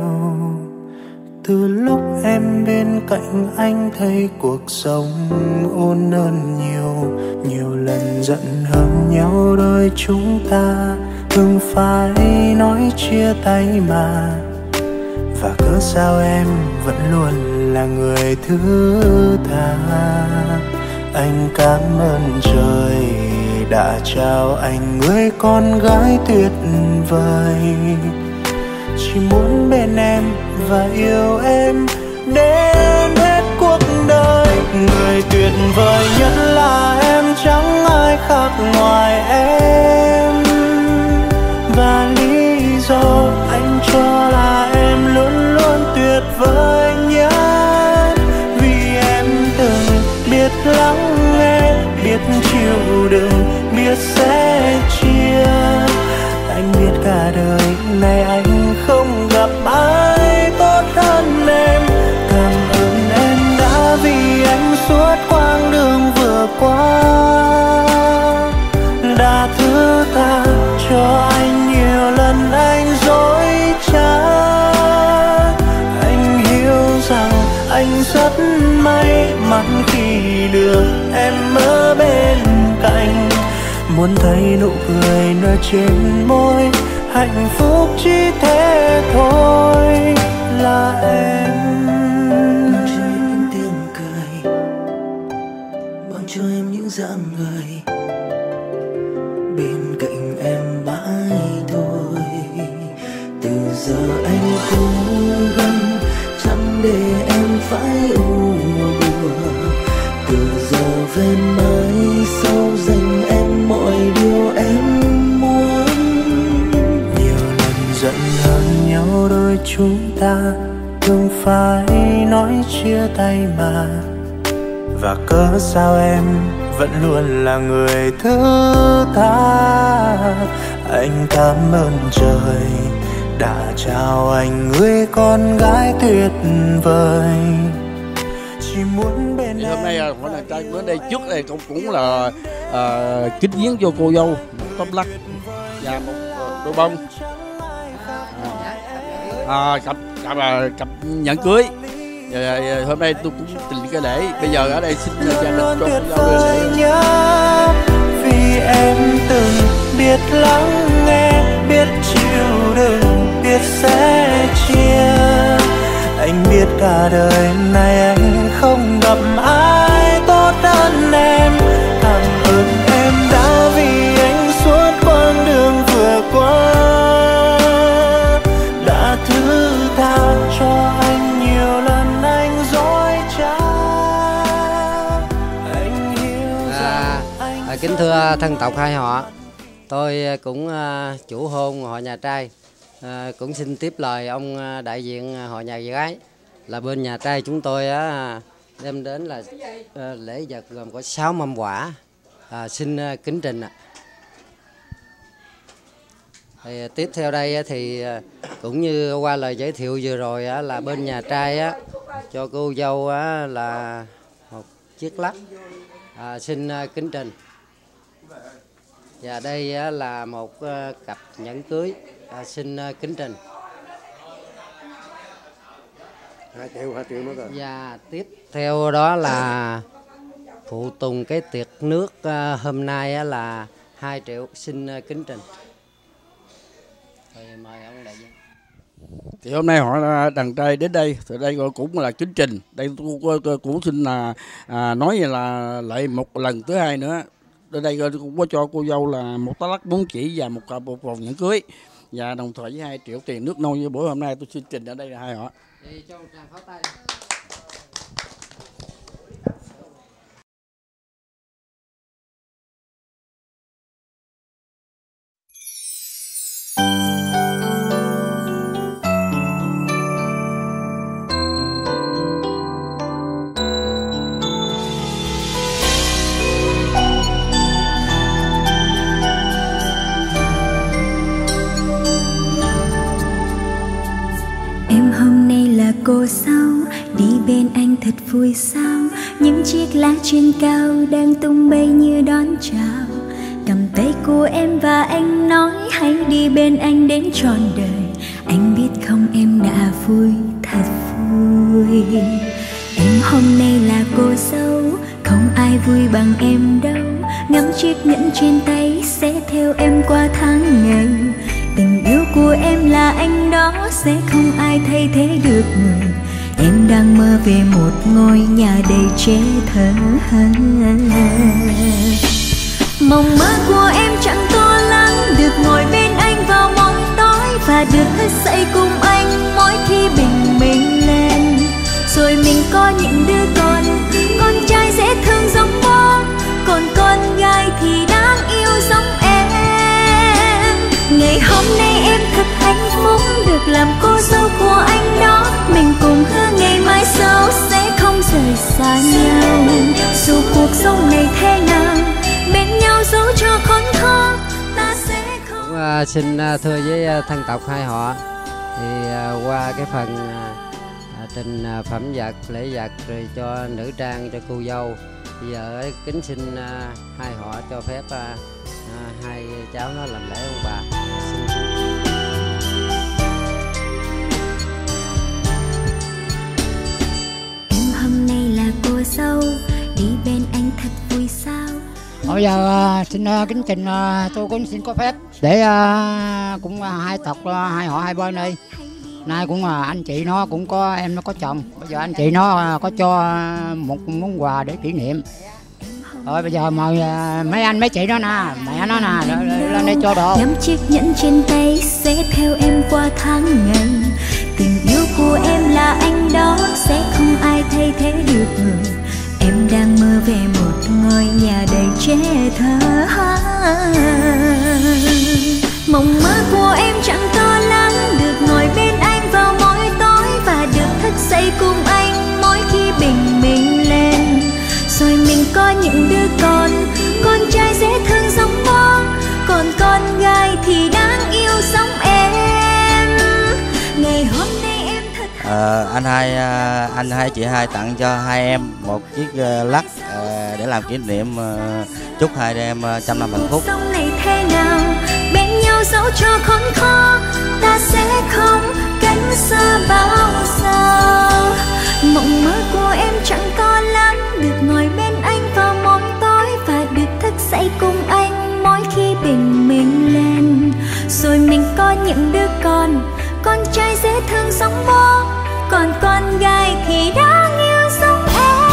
Từ lúc em bên cạnh anh thấy cuộc sống ôn hơn nhiều. Nhiều lần giận hờn nhau đôi chúng ta từng phải nói chia tay mà. Và cớ sao em vẫn luôn là người thứ tha. Anh cảm ơn trời đã trao anh người con gái tuyệt vời. Chỉ muốn bên em và yêu em đến hết cuộc đời. Người tuyệt vời nhất là em, chẳng ai khác ngoài em. Và lý do anh cho là em luôn luôn tuyệt vời nhất, vì em từng biết lắng nghe, biết chịu đựng, biết sẻ chia. Anh biết cả đời này anh không gặp ai tốt hơn em. Cảm ơn em đã vì anh suốt qua đường vừa qua, đã thứ tha cho anh nhiều lần anh dối trá. Anh hiểu rằng anh rất may mắn khi được em ở bên cạnh, muốn thấy nụ cười nở trên môi, hạnh phúc chỉ thế thôi là em. Mang cho em những tiếng cười, mang cho em những dáng người, bên cạnh em mãi thôi. Từ giờ anh cố gắng chẳng để em phải u buồn, từ giờ về mãi sau dành em mọi điều em muốn. Nhiều lần giận hờn nhau đôi chúng ta thường phải nói chia tay mà, và cớ sao em vẫn luôn là người thứ tha. Anh cảm ơn trời đã trao anh người con gái tuyệt vời, chỉ muốn bên hôm nay hỏi là trai bữa đây trước đây cũng cũng là uh, kính viếng cho cô dâu một tấm lắc và một uh, đôi bông, à, cặp cặp là cặp nhẫn cưới. Và, uh, hôm nay tôi cũng trình cái lễ, bây giờ ở đây xin gia đình cho cô dâu đưa lễ. Vì em từng biết lắng nghe, biết chịu đựng, biết sẻ chia. Anh biết cả đời này anh không gặp ai tốt hơn em. Cảm ơn em đã vì anh suốt quãng đường vừa qua, đã thứ tha cho anh nhiều lần anh dối trá. Anh hiểu à, à, kính thưa thân tộc hai họ, tôi cũng uh, chủ hôn họ nhà trai. À, cũng xin tiếp lời ông đại diện họ nhà gái là bên nhà trai chúng tôi á, đem đến là à, lễ vật gồm có sáu mâm quả, à, xin à, kính trình ạ. Thì tiếp theo đây á, thì à, cũng như qua lời giới thiệu vừa rồi á, là bên nhà trai á, cho cô dâu á, là một chiếc lắc, à, xin à, kính trình. Và đây á, là một à, cặp nhẫn cưới, à, xin uh, kính trình. Hai triệu, hai triệu nữa rồi. Và tiếp theo đó là phụ tùng cái tiệc nước uh, hôm nay á, là hai triệu, xin uh, kính trình. Rồi mời ông đại diện. Thì hôm nay họ đàn trai đến đây, từ đây cũng là kính trình. Đây tôi cũng xin là à, nói là lại một lần thứ hai nữa. Ở đây cũng có cho cô dâu là một tá lắc bốn chỉ và một cặp một vòng nhẫn cưới, và đồng thời với hai triệu tiền nước nôi như buổi hôm nay tôi xin trình ở đây là hai họ. Thì cho một tràng pháo tay. Cô sao đi bên anh thật vui sao, những chiếc lá trên cao đang tung bay như đón chào. Cầm tay cô em và anh nói hãy đi bên anh đến trọn đời. Anh biết không em đã vui thật vui. Em hôm nay là cô dâu, không ai vui bằng em đâu. Ngắm chiếc nhẫn trên tay sẽ theo em qua tháng ngày. Tình yêu của em là anh đó, sẽ không ai thay thế được người. Em đang mơ về một ngôi nhà đầy trẻ thơ. Mộng mơ của em chẳng to lắm, được ngồi bên anh vào mong tối và được thức dậy cùng anh mỗi khi bình minh lên. Rồi mình có những đứa con, con trai dễ thương giống bố, còn con gái thì đáng yêu giống em. Ngày hôm nay em thật hạnh phúc được làm cô dâu của anh đó. Mình cùng hứa ngày mai sau sẽ không rời xa nhau. Dù cuộc sống này thế nào, bên nhau dẫu cho khốn khó, ta sẽ không. Cũng, uh, xin uh, thưa với uh, thân tộc hai họ, thì uh, qua cái phần uh, uh, trình uh, phẩm vật, lễ vật rồi cho nữ trang cho cô dâu, Bây giờ kính xin à, hai họ cho phép à, à, hai cháu nó làm lễ ông bà. Xin, xin. Em hôm nay là cô dâu, đi bên anh thật vui sao. Bây giờ uh, xin uh, kính trình uh, tôi cũng xin có phép để uh, cũng uh, hai tộc uh, hai họ hai bên đi. Nay cũng uh, anh chị nó cũng có em nó có chồng, bây giờ anh chị nó uh, có cho uh, một món quà để kỷ niệm. Rồi bây giờ mời uh, mấy anh mấy chị đó nè, mẹ nó nè, lên đây cho đồ. Ngắm chiếc nhẫn trên tay sẽ theo em qua tháng ngày. Tình yêu của em là anh đó, sẽ không ai thay thế được người. Em đang mơ về một ngôi nhà đầy trẻ thơ. Mộng mơ của em chẳng to lắm, được ngồi bên anh vào mỗi tối và được thức dậy cùng anh mỗi khi bình minh lên. Rồi mình có những đứa con, con trai dễ thương giống bố, còn con gái thì đáng yêu giống em. Ngày hôm nay em thật à, anh hai anh hai chị hai tặng cho hai em một chiếc uh, lắc uh, để làm kỷ niệm, uh, chúc hai em uh, trăm năm hạnh phúc. Sống này thế nào bên nhau dẫu cho khốn khó, ta sẽ không cách xa bao giờ. Mộng mơ của em chẳng to lắm, được ngồi bên anh vào mỗi tối và được thức dậy cùng anh mỗi khi bình minh lên. Rồi mình có những đứa con, con trai dễ thương giống bố, còn con gái thì đáng yêu giống em.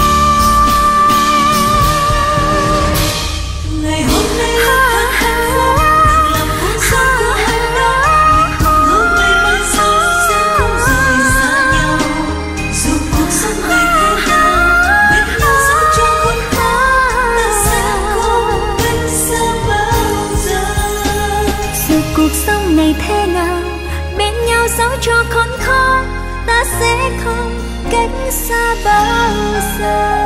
Ngày hôm nay thật hạnh phúc, làm cuộc sống của anh đó. Mình hôm nay mai sau sẽ không rời xa nhau. Dù cuộc sống này thế nào, bên nhau dẫu cho khốn khó, ta sẽ không cách xa bao giờ. Dù cuộc sống này thế nào, bên nhau dẫu cho khốn khó, ta sẽ không cách xa bao giờ.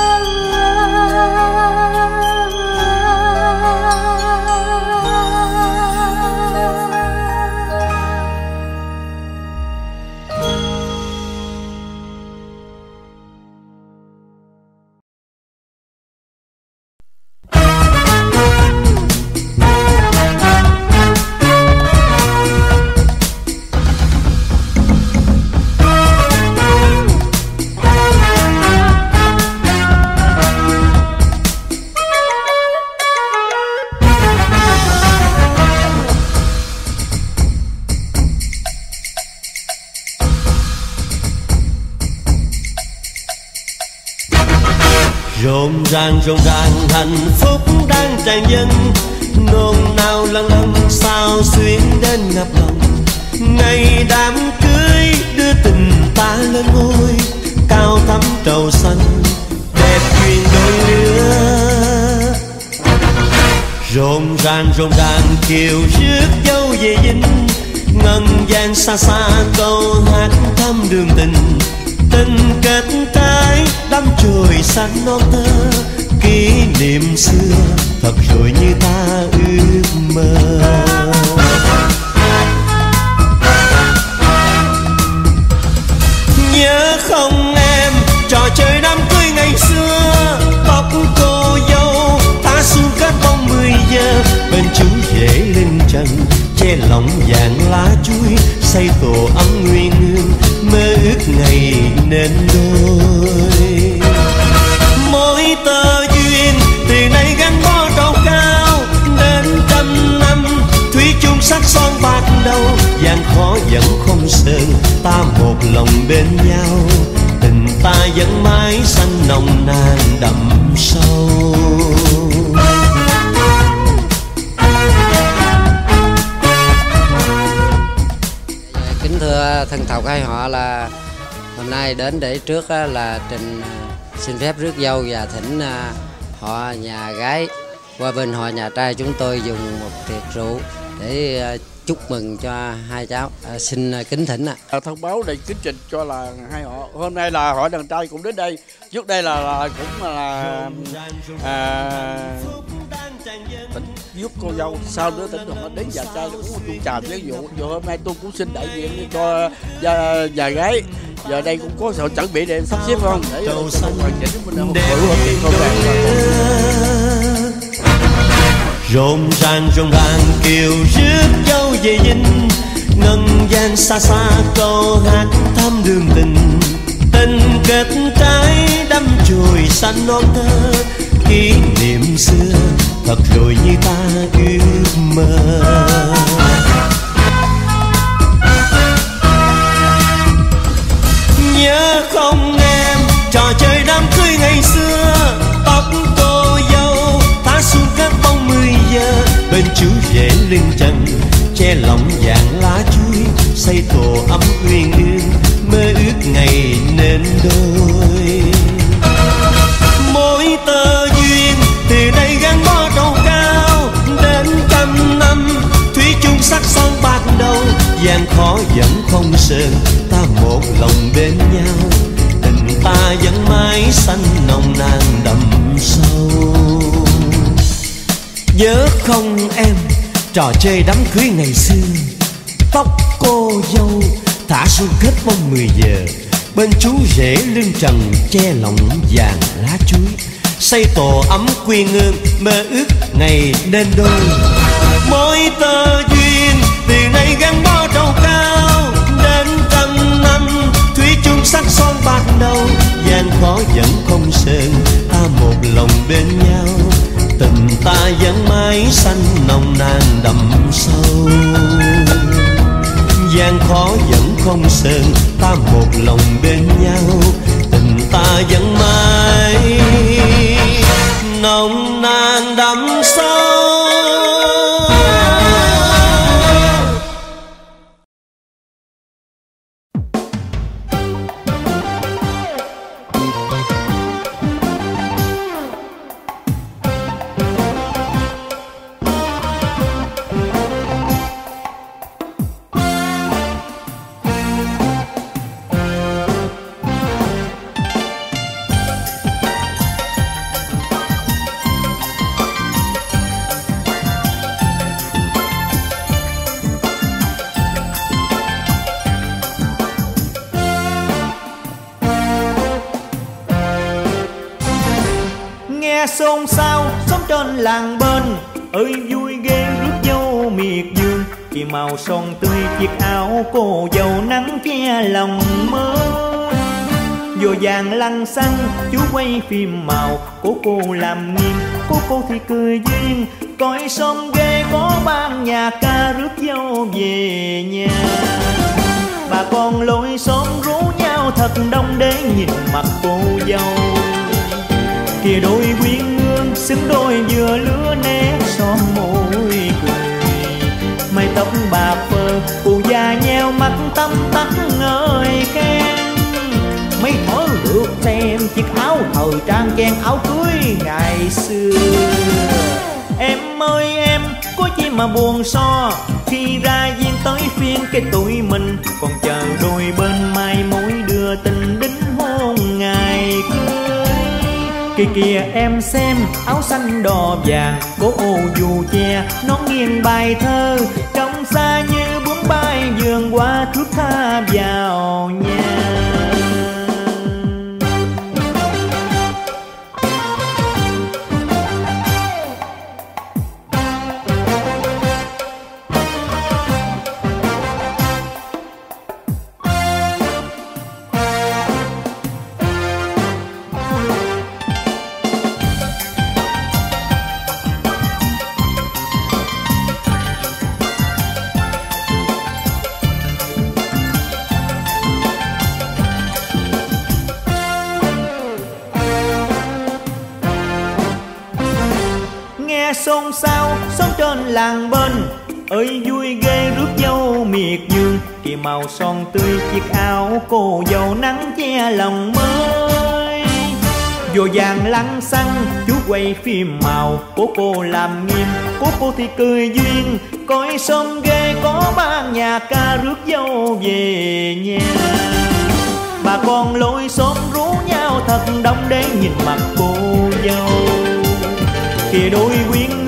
Rộn ràng rộn ràng hạnh phúc đang tràn dâng, nôn nao lâng lâng sao xuyến đến ngập lòng. Ngày đám cưới đưa tình ta lên ngôi, cao thắm trầu xanh đẹp duyên đôi lứa. Rộn ràng rộn ràng kiều rước dâu về dinh, ngân vang xa xa câu hát thăm đường tình. Tình kết trái đắm trồi xanh non thơ, kỷ niệm xưa thật rồi như ta ước mơ. Nhớ không em trò chơi đám cưới ngày xưa, tóc cô dâu ta xuống kết bóng mười giờ, bên chú rể lên trần che lòng vàng lá chuối, xây tổ ấm nguyên hương mơ ước ngày nên đôi. Mỗi tơ duyên từ nay gắn bó trầu cao, đến trăm năm thủy chung sắc son bạc đầu. Gian khó vẫn không sơn, ta một lòng bên nhau, tình ta vẫn mãi xanh nồng nàn đậm sâu. Kính thưa thân tộc hai họ, là hôm nay đến để trước là trình xin phép rước dâu và thỉnh họ nhà gái qua bên họ nhà trai chúng tôi dùng một tiệc rượu để chúc mừng cho hai cháu. À, xin kính thỉnh ạ. À. Thông báo để kính trình cho là hai họ. Hôm nay là họ đàn trai cũng đến đây. Trước đây là, là cũng là à, giúp cô dâu. Sau nữa tỉnh họ đến nhà trai uống chung trà với vụ. Giờ hôm nay tôi cũng xin đại diện cho nhà, nhà gái. Giờ đây cũng có sự chuẩn bị để sắp xếp không để cho hoàn chỉnh mình phục vụ ở cái công việc. Rộn ràng rộn ràng kiều rước dâu về dinh, ngân vang xa xa câu hát thăm đường tình. Tình kết trái đắm chồi xanh non thơ, kỷ niệm xưa thật rồi như ta ước mơ. Nhớ không em trò chơi đám cưới ngày xưa, tóc cô dâu thả xuống các bóng mười giờ. Bên chú rể lưng trần che lòng vàng lá chuối, xây tổ ấm uyên ương mơ ước ngày nên đôi. Mỗi tơ duyên từ đây gắn bó trầu cao đến trăm năm, thủy chung sắc son bạc đầu vàng khó vẫn không sờn. Ta một lòng bên nhau, tình ta vẫn mãi xanh nồng nàn đậm sâu. Nhớ không em trò chơi đám cưới ngày xưa, tóc cô dâu thả xuống kết bông mười giờ. Bên chú rể lưng trần che lòng vàng lá chuối, xây tổ ấm quy ngương mơ ước ngày nên đôi. Mỗi tơ duyên từ nay gắn bó trầu cao đến trăm năm, thủy chung sắc son bạc đầu vàng khó vẫn không sờn. Ta một lòng bên nhau, tình ta vẫn mãi xanh nồng nàn đậm sâu. Gian khó vẫn không sờn, ta một lòng bên nhau, tình ta vẫn mãi nồng nàn đậm sâu. Xôn xao sống trên làng bên, ơi vui ghê rước dâu miệt vườn. Chỉ màu son tươi chiếc áo cô dâu nắng che lòng mơ. Vô vàng lăng xăng chú quay phim màu, cố cô làm nghiêm cố cô thì cười duyên. Coi son ghê có ban nhà ca rước dâu về nhà. Bà con lối xóm rú nhau thật đông để nhìn mặt cô dâu. Kìa đôi quyến ngương xứng đôi vừa lứa nét son môi cười. Mây tóc bạc phơ cụ già nheo mắt tăm tắt ngợi khen. Mấy thở được xem chiếc áo thời trang chen áo cưới ngày xưa. Em ơi em có chi mà buồn so, khi ra duyên tới phiên cái tụi mình còn chờ đôi bên mai mối đưa tình đính hôn ngày cưới. Kìa kìa em xem áo xanh đò vàng, cố ô dù che nón nghiêng bài thơ. Trong xa như bướm bay vườn qua thước tha vào nhà. Xôn xao sống trên làng bên, ơi vui ghê rước dâu miệt vườn. Kìa màu son tươi chiếc áo cô dâu nắng che lòng mới. Vô vàng lăng xăng chú quay phim màu, cố cô làm nghiêm cố cô thì cười duyên. Coi son ghê có ban nhà ca rước dâu về nhà. Bà con lối xóm rú nhau thật đông để nhìn mặt cô dâu. Kìa đôi quyến ngương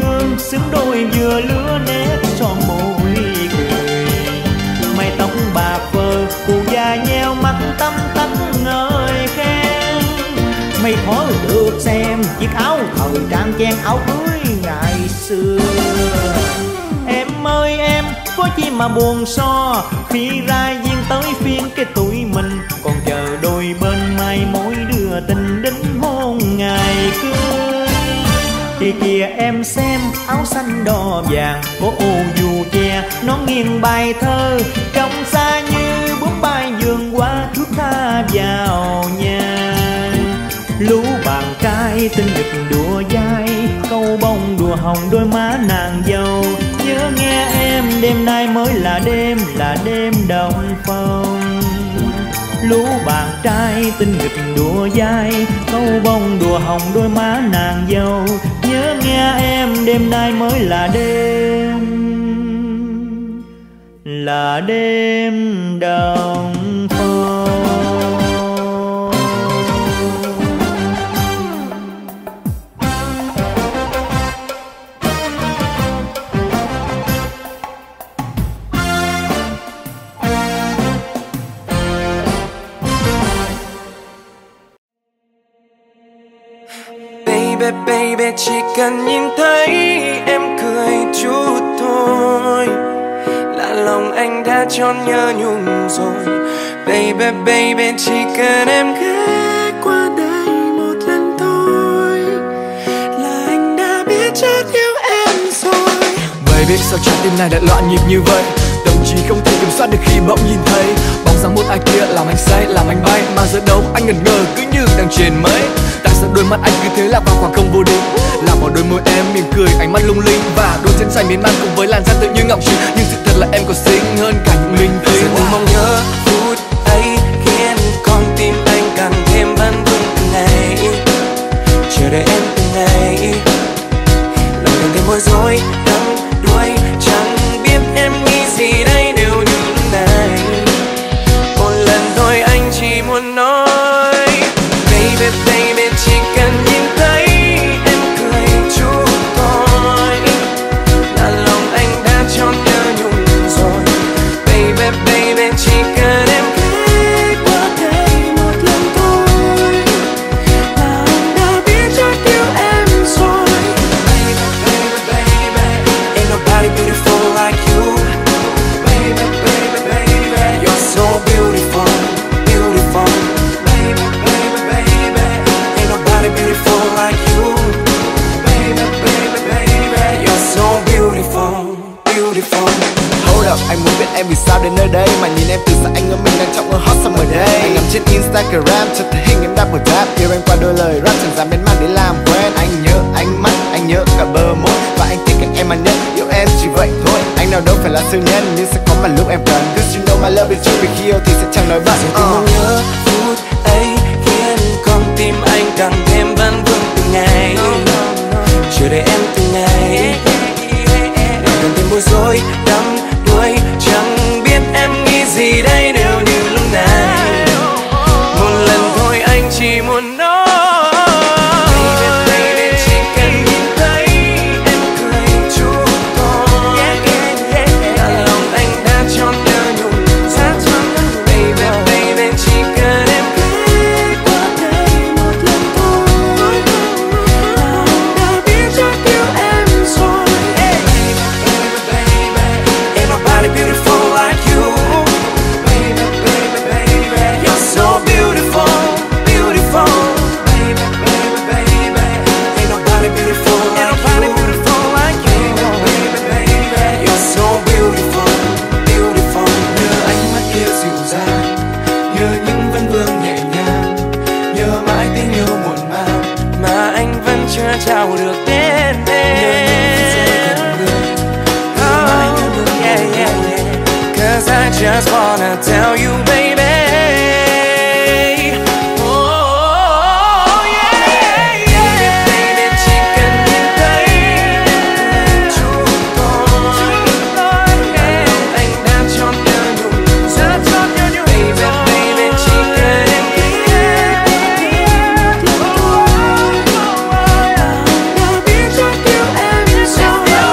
xứng đôi vừa lứa nét son môi cười. Mái tóc bạc phơ cụ già nheo mắt tăm tắt ngời khen. Mày khó được xem chiếc áo thời trang chen áo cưới ngày xưa. Em ơi em có chi mà buồn so, khi ra duyên tới phiên cái tuổi mình còn chờ đôi bên mai mối đưa tình đính hôn ngày cưới. Thì kìa em xem áo xanh đỏ vàng có ô dù che, nó nghiêng bài thơ trong xa như bướm bay vườn qua thước tha vào nhà. Lũ bạn trai tinh nghịch đùa dai, câu bông đùa hồng đôi má nàng dâu. Nhớ nghe em đêm nay mới là đêm, là đêm đồng phong. Lũ bạn trai tinh nghịch đùa dai, câu bông đùa hồng đôi má nàng dâu. Nhớ nghe em đêm nay mới là đêm, là đêm đồng phong. Baby, baby, chỉ cần nhìn thấy em cười chút thôi là lòng anh đã tròn nhớ nhung rồi. Baby, baby, chỉ cần em ghé qua đây một lần thôi là anh đã biết rất yêu em rồi. Baby, sao trái tim này lại loạn nhịp như vậy? Thậm chí không thể kiểm soát được khi bỗng nhìn thấy bóng dáng một ai kia làm anh say, làm anh bay. Mà giờ đâu anh ngẩn ngơ cứ như đang trên mây. Tại sao đôi mắt anh cứ thế lạc vào khoảng không vô định, làm vào đôi môi em mỉm cười ánh mắt lung linh, và đôi chân dài miên man cùng với làn da tự như ngọc trì. Nhưng sự thật là em còn xinh hơn cả những linh tinh. Giờ từng mong nhớ phút ấy khiến con tim anh càng thêm băn vương từng ngày, chờ đợi em từng ngày. Lòng càng thêm bối rối đắm đuối, chẳng biết em nghĩ gì đây nếu như lúc này. Một lần thôi anh chỉ muốn nói baby, baby, chỉ cần nhìn thấy em cười chút thôi là lòng anh đã tròn nhớ nhung rồi. Baby, baby, chỉ cần em ghé qua đây một lần thôi là anh đã biết rất yêu em rồi. Baby, baby, baby, ain't nobody beautiful like you. Baby, baby, baby, you're so beautiful, beautiful. Baby, baby, baby, ain't nobody beautiful like you. Baby, baby, baby, you're so beautiful, beautiful. Hold up, anh muốn biết em vì sao đến nơi đây. Mà nhìn em từ xa anh ngỡ mình đang trong ở hot summer day. Anh ngắm trên Instagram cho thấy hình em double tap. Yêu em qua đôi lời rap chẳng dám bên mang để làm quen. Anh nhớ ánh mắt, anh nhớ cả bờ môi, và anh thích cách em mà nhất. Yêu em chỉ vậy thôi, anh nào đâu phải là siêu nhân, nhưng sẽ có mà lúc em cần. Cause you know my love is true, vì khi yêu thì sẽ chẳng nói bậy. Giờ từng mong nhớ phút ấy khiến con tim anh càng thêm băn vương từng ngày, chờ đợi em từng ngày. Càng thêm bối rối đắm đuối, chẳng biết em nghĩ gì đây nếu như lúc này. Một lần thôi anh chỉ muốn nói baby, baby, chỉ cần nhìn thấy em cười chút thôi là lòng anh đã tròn nhớ nhung. Baby, baby, chỉ cần em ghé qua đây một lần thôi là anh đã biết rất yêu em rồi. Baby, baby, ain't nobody beautiful like you. Baby, baby, baby, you're so beautiful, beautiful. Baby, baby, baby, ain't nobody beautiful like you. Baby, baby, you're so beautiful, beautiful. Nhớ ánh mắt kia dịu dàng, nhớ những vấn vương nhẹ nhàng, nhớ mãi tình yêu muộn màng mà anh vẫn chưa trao được đến em. Oh, yeah, yeah, yeah. Cause I just wanna tell you, baby. Oh, yeah, yeah. Baby, chỉ cần nhìn thấy em cười chút thôi là lòng anh đã tròn nhớ nhung. Baby, baby, chỉ cần em ghé qua đây một lần thôi là anh đã biết rất yêu em rồi.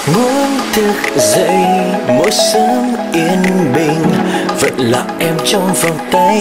muốn thức dậy mỗi sớm yên bình, vẫn là em trong vòng tay.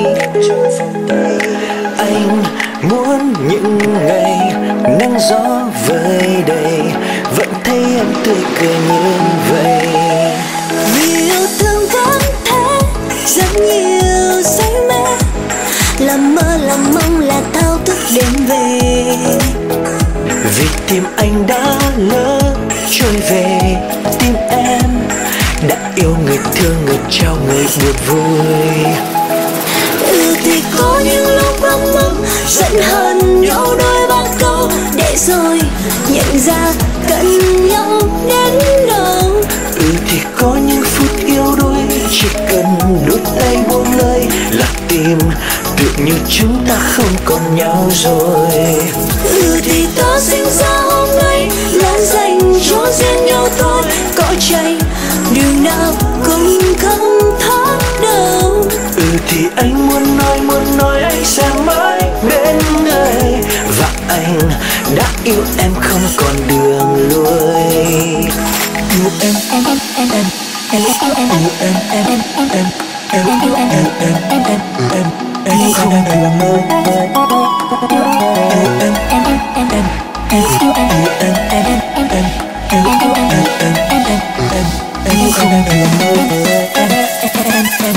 Anh muốn những ngày nắng gió vơi đầy, vẫn thấy em tươi cười như vậy. Vì yêu thương vẫn thế, rất nhiều say mê, làm mơ làm mong là thao thức đêm về. Vì tim anh đã lỡ trôi về, tim em đã yêu người thương, người trao người buồn vui. Ừ thì có những lúc vắng mong giận hờn nhau đôi ba câu, để rồi nhận ra cần nhau đến đâu. Ừ thì có những phút yêu đôi, chỉ cần đôi tay buông lời là tim tự như chúng ta không còn nhau rồi. Ừ thì ta sinh ra hôm nay là dành cho riêng nhau thôi, có chạy đường nào cũng không thoát đâu. Ừ thì anh muốn nói muốn nói anh sẽ mãi bên người, và anh đã yêu em không còn đường lui. Yêu em em em em em em yêu em em em em em em yêu em em em em em em em không đường lui. Yêu em em em em em em yêu em em em em em em em yêu em em em em em em em không đường lui. Em em em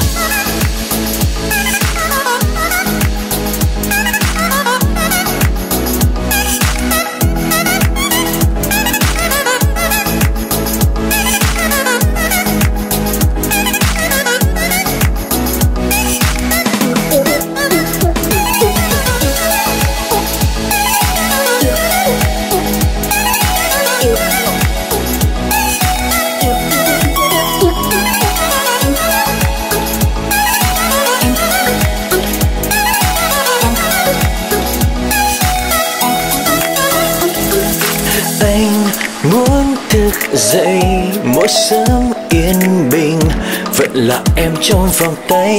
dậy mỗi sớm yên bình, vẫn là em trong vòng tay.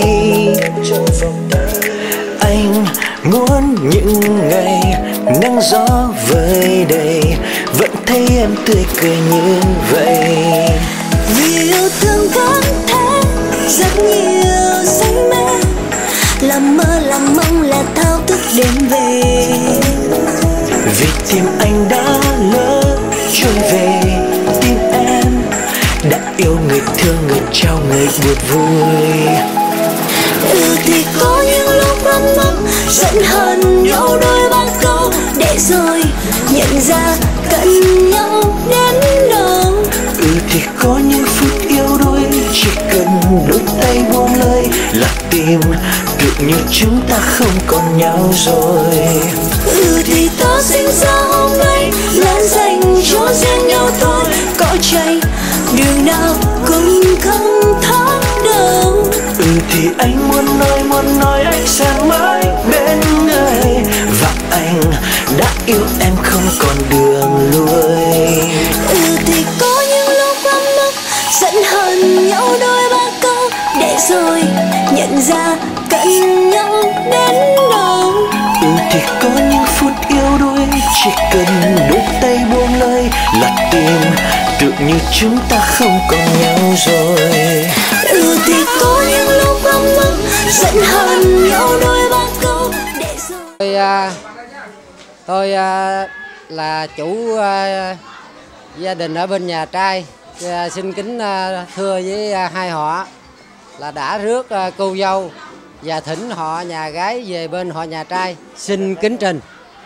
Anh muốn những ngày nắng gió vơi đầy, vẫn thấy em tươi cười như vậy. Vì yêu thương vẫn thế, rất nhiều say mê, làm mơ làm mong là thao thức đêm về. Vì tim anh đã lỡ trôi về, tim em đã yêu người thương, người trao người buồn vui. Ừ thì có những lúc vắng mong giận hờn nhau đôi ba câu, để rồi nhận ra cần nhau đến đâu. Ừ thì có những phút yêu đôi, chỉ cần đôi tay buông lời là tim tự như chúng ta không còn nhau rồi. Ừ thì ta sinh ra hôm nay là dành cho riêng nhau thôi, có chạy đường nào cũng không thoát đâu. Ừ thì anh muốn nói muốn nói anh sẽ mãi bên người, và anh đã yêu em không còn đường lui. Ừ thì có những lúc vắng mong giận hờn nhau đôi ba câu, để rồi nhận ra cần nhau đến đâu. Ừ thì có những phút yêu đôi, chỉ cần đôi tay buông lời là tim tự như chúng ta không còn nhau rồi. Ừ thì có những lúc vắng mong giận hờn nhau đôi ba câu, để rồi tôi uh, tôi uh, là chủ uh, gia đình ở bên nhà trai, uh, xin kính uh, thưa với uh, hai họ là đã rước uh, cô dâu và thỉnh họ nhà gái về bên họ nhà trai, xin kính trình.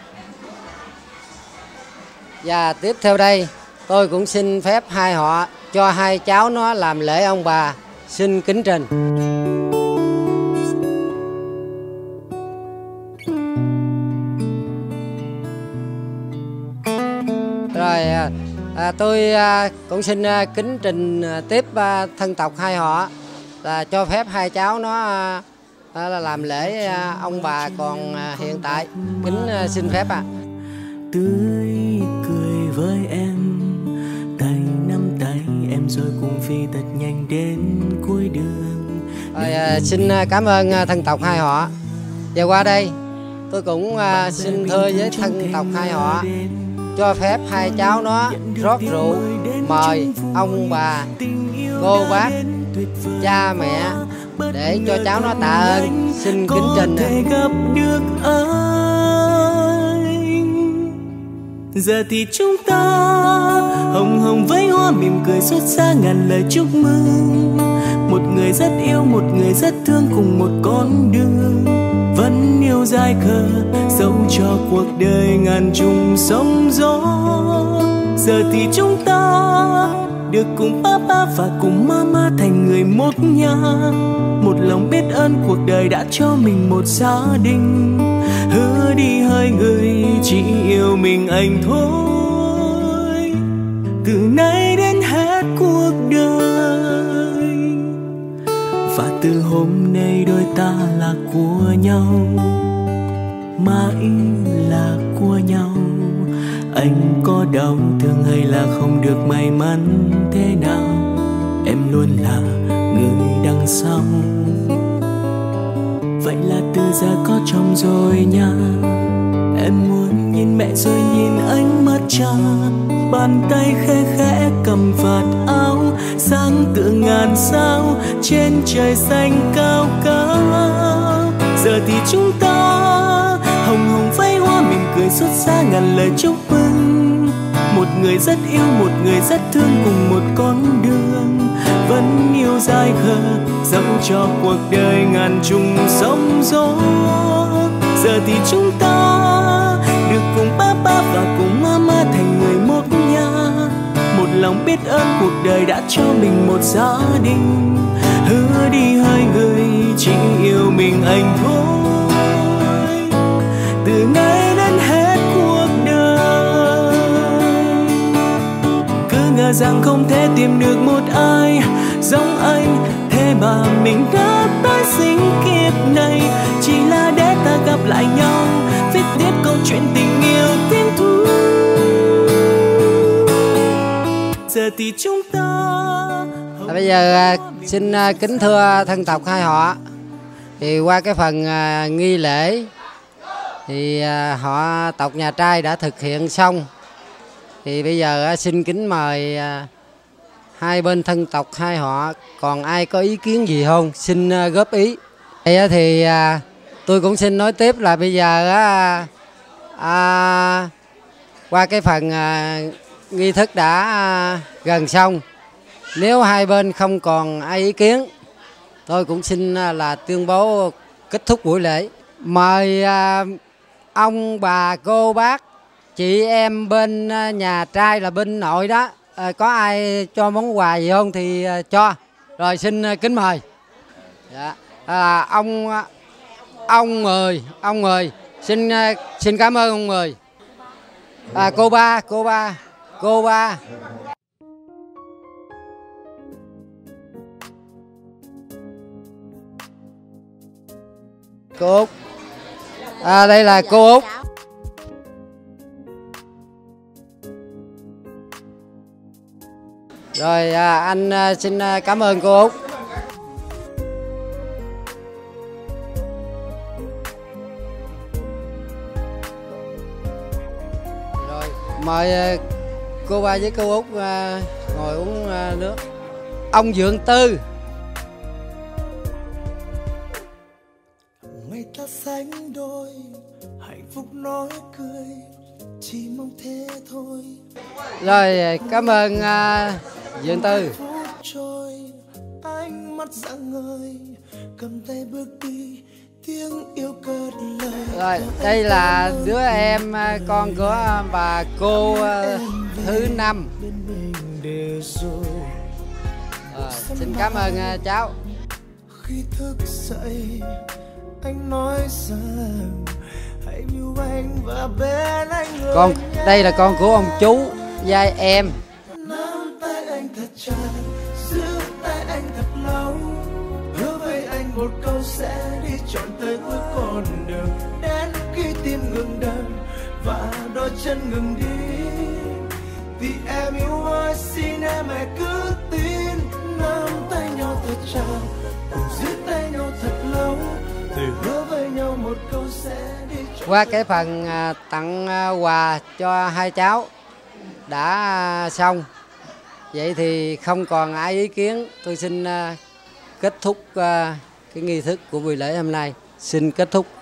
Và tiếp theo đây tôi cũng xin phép hai họ cho hai cháu nó làm lễ ông bà, xin kính trình. Rồi à, tôi à, cũng xin à, kính trình à, tiếp à, thân tộc hai họ là cho phép hai cháu nó à, à, là làm lễ à, ông bà còn à, hiện tại, kính à, xin phép ạ. À. Tươi cười với em, tay nắm tay em rồi cùng phi thật nhanh đến cuối đường. Rồi, à, xin cảm ơn thân tộc hai họ. Và qua đây tôi cũng à, xin thưa với thân tộc hai họ cho phép hai cháu nó rót rượu mời ông bà, cô bác, cha mẹ để cho cháu nó tạ ơn. Xin kính trình. Giờ thì chúng ta hồng hồng với hoa mỉm cười xuất xa ngàn lời chúc mừng. Một người rất yêu, một người rất thương, cùng một con đường vẫn yêu dài khờ, dẫu cho cuộc đời ngàn trùng sóng gió. Giờ thì chúng ta được cùng papa và cùng mama thành người một nhà. Một lòng biết ơn cuộc đời đã cho mình một gia đình. Hứa đi hai người chỉ yêu mình anh thôi, từ nay đến hết cuộc đời. Và từ hôm nay đôi ta là của nhau, mãi là của nhau. Anh có đau thương hay là không được may mắn thế nào, em luôn là người đằng sau. Vậy là từ giờ có chồng rồi nha. Em muốn nhìn mẹ rồi nhìn anh mất cha. Bàn tay khẽ khẽ cầm vạt áo, sáng tựa ngàn sao trên trời xanh cao cao. Giờ thì chúng ta hồng hồng vẫy hoa mỉm cười xuất xa ngàn lời chúc mừng. Một người rất yêu, một người rất thương, cùng một con đường vẫn yêu dài khờ, dẫu cho cuộc đời ngàn trùng sóng gió. Giờ thì chúng ta được cùng papa và cùng mama thành người một nhà. Một lòng biết ơn cuộc đời đã cho mình một gia đình. Hứa đi hai người chỉ yêu mình anh thôi, từ nay đến hết cuộc đời. Cứ ngờ rằng không thể tìm được một ai giống anh, thế mà mình đã tái sinh kiếp này. Chỉ là để ta gặp lại nhau, viết tiếp câu chuyện tình yêu tim thu. Giờ thì chúng ta À, bây giờ à, xin à, kính thưa thân tộc hai họ, thì qua cái phần à, nghi lễ thì à, họ tộc nhà trai đã thực hiện xong. Thì bây giờ à, xin kính mời à, hai bên thân tộc hai họ còn ai có ý kiến gì không, xin à, góp ý. Vậy thì à, tôi cũng xin nói tiếp là bây giờ à, à, qua cái phần à, nghi thức đã à, gần xong. Nếu hai bên không còn ai ý kiến, tôi cũng xin là tuyên bố kết thúc buổi lễ. Mời à, ông bà cô bác chị em bên nhà trai là bên nội đó, à, có ai cho món quà gì không thì à, cho. Rồi xin à, kính mời. Dạ. À, ông ông Mười, ông Mười xin à, xin cảm ơn ông Mười. À, cô ba, cô ba, cô ba. Cô Út. À, đây là cô Út. Rồi à, anh à, xin à, cảm ơn cô Út. Rồi mời à, cô ba với cô Út à, ngồi uống à, nước. Ông Dượng Tư. Ngày ta sánh đôi, hạnh phúc nói cười, chỉ mong thế thôi. Rồi cảm ơn uh, Dượng Tư. Trôi, ánh mắt rạng ngời, cầm tay bước đi, tiếng yêu cất lời. Rồi đây là đứa em uh, con của uh, bà cô uh, thứ năm. Rồi, xin cảm ơn uh, cháu. Khi thức dậy anh nói rằng hãy yêu anh và bên anh. Con đây là con của ông chú giai em. Nắm tay anh thật chặt, giữ tay anh thật lâu, hứa với anh một câu sẽ đi trọn tới cuối con đường, đến khi tim ngừng đập và đôi chân ngừng đi. Vì em yêu ai xin em hãy cứ tin, nắm tay nhau thật chặt, cùng giữ tay nhau thật lâu, thề hứa với nhau một câu sẽ đi Qua cái phần tặng quà cho hai cháu đã xong. Vậy thì không còn ai ý kiến, tôi xin kết thúc cái nghi thức của buổi lễ hôm nay. Xin kết thúc.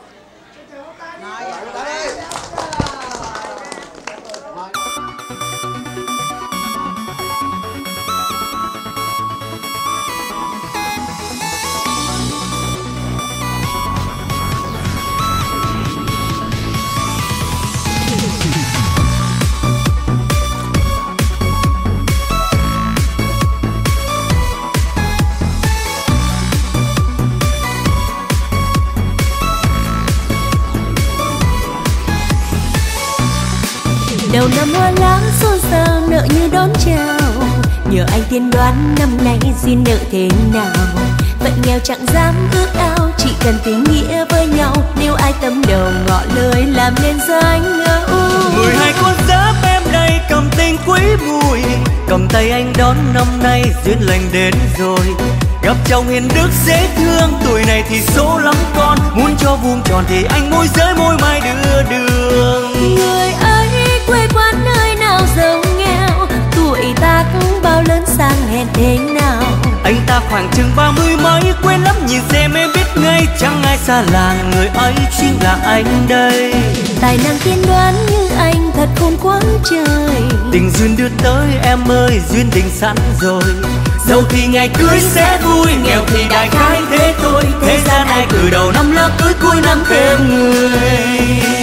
Đầu năm hoa lá xôn xao nợ như đón chào, nhờ anh tiên đoán năm nay duyên nợ thế nào. Phận nghèo chẳng dám ước ao, chỉ cần tình nghĩa với nhau. Nếu ai tâm đầu ngỏ lời làm nên danh ngẫu. Mười hai con giáp em đây cầm tình quý mùi, cầm tay anh đón năm nay duyên lành đến rồi. Gặp chồng hiền đức dễ thương, tuổi này thì số lắm con. Muốn cho vuông tròn thì anh môi giới môi mai đưa đường. Người ấy quê quán nơi nào giàu nghèo, tuổi tác bao lớn sang hèn thế nào. Anh ta khoảng chừng ba mươi mấy, quên lắm nhìn xem em biết ngay. Chẳng ai xa lạ, người ấy chính là anh đây. Tài năng tiên đoán như anh thật khôn quá trời. Tình duyên đưa tới em ơi, duyên tình sẵn rồi. Dẫu thì ngày cưới sẽ vui, nghèo thì đại khái thế thôi. Thế gian ai từ đầu năm lỡ cưới cuối năm thêm người.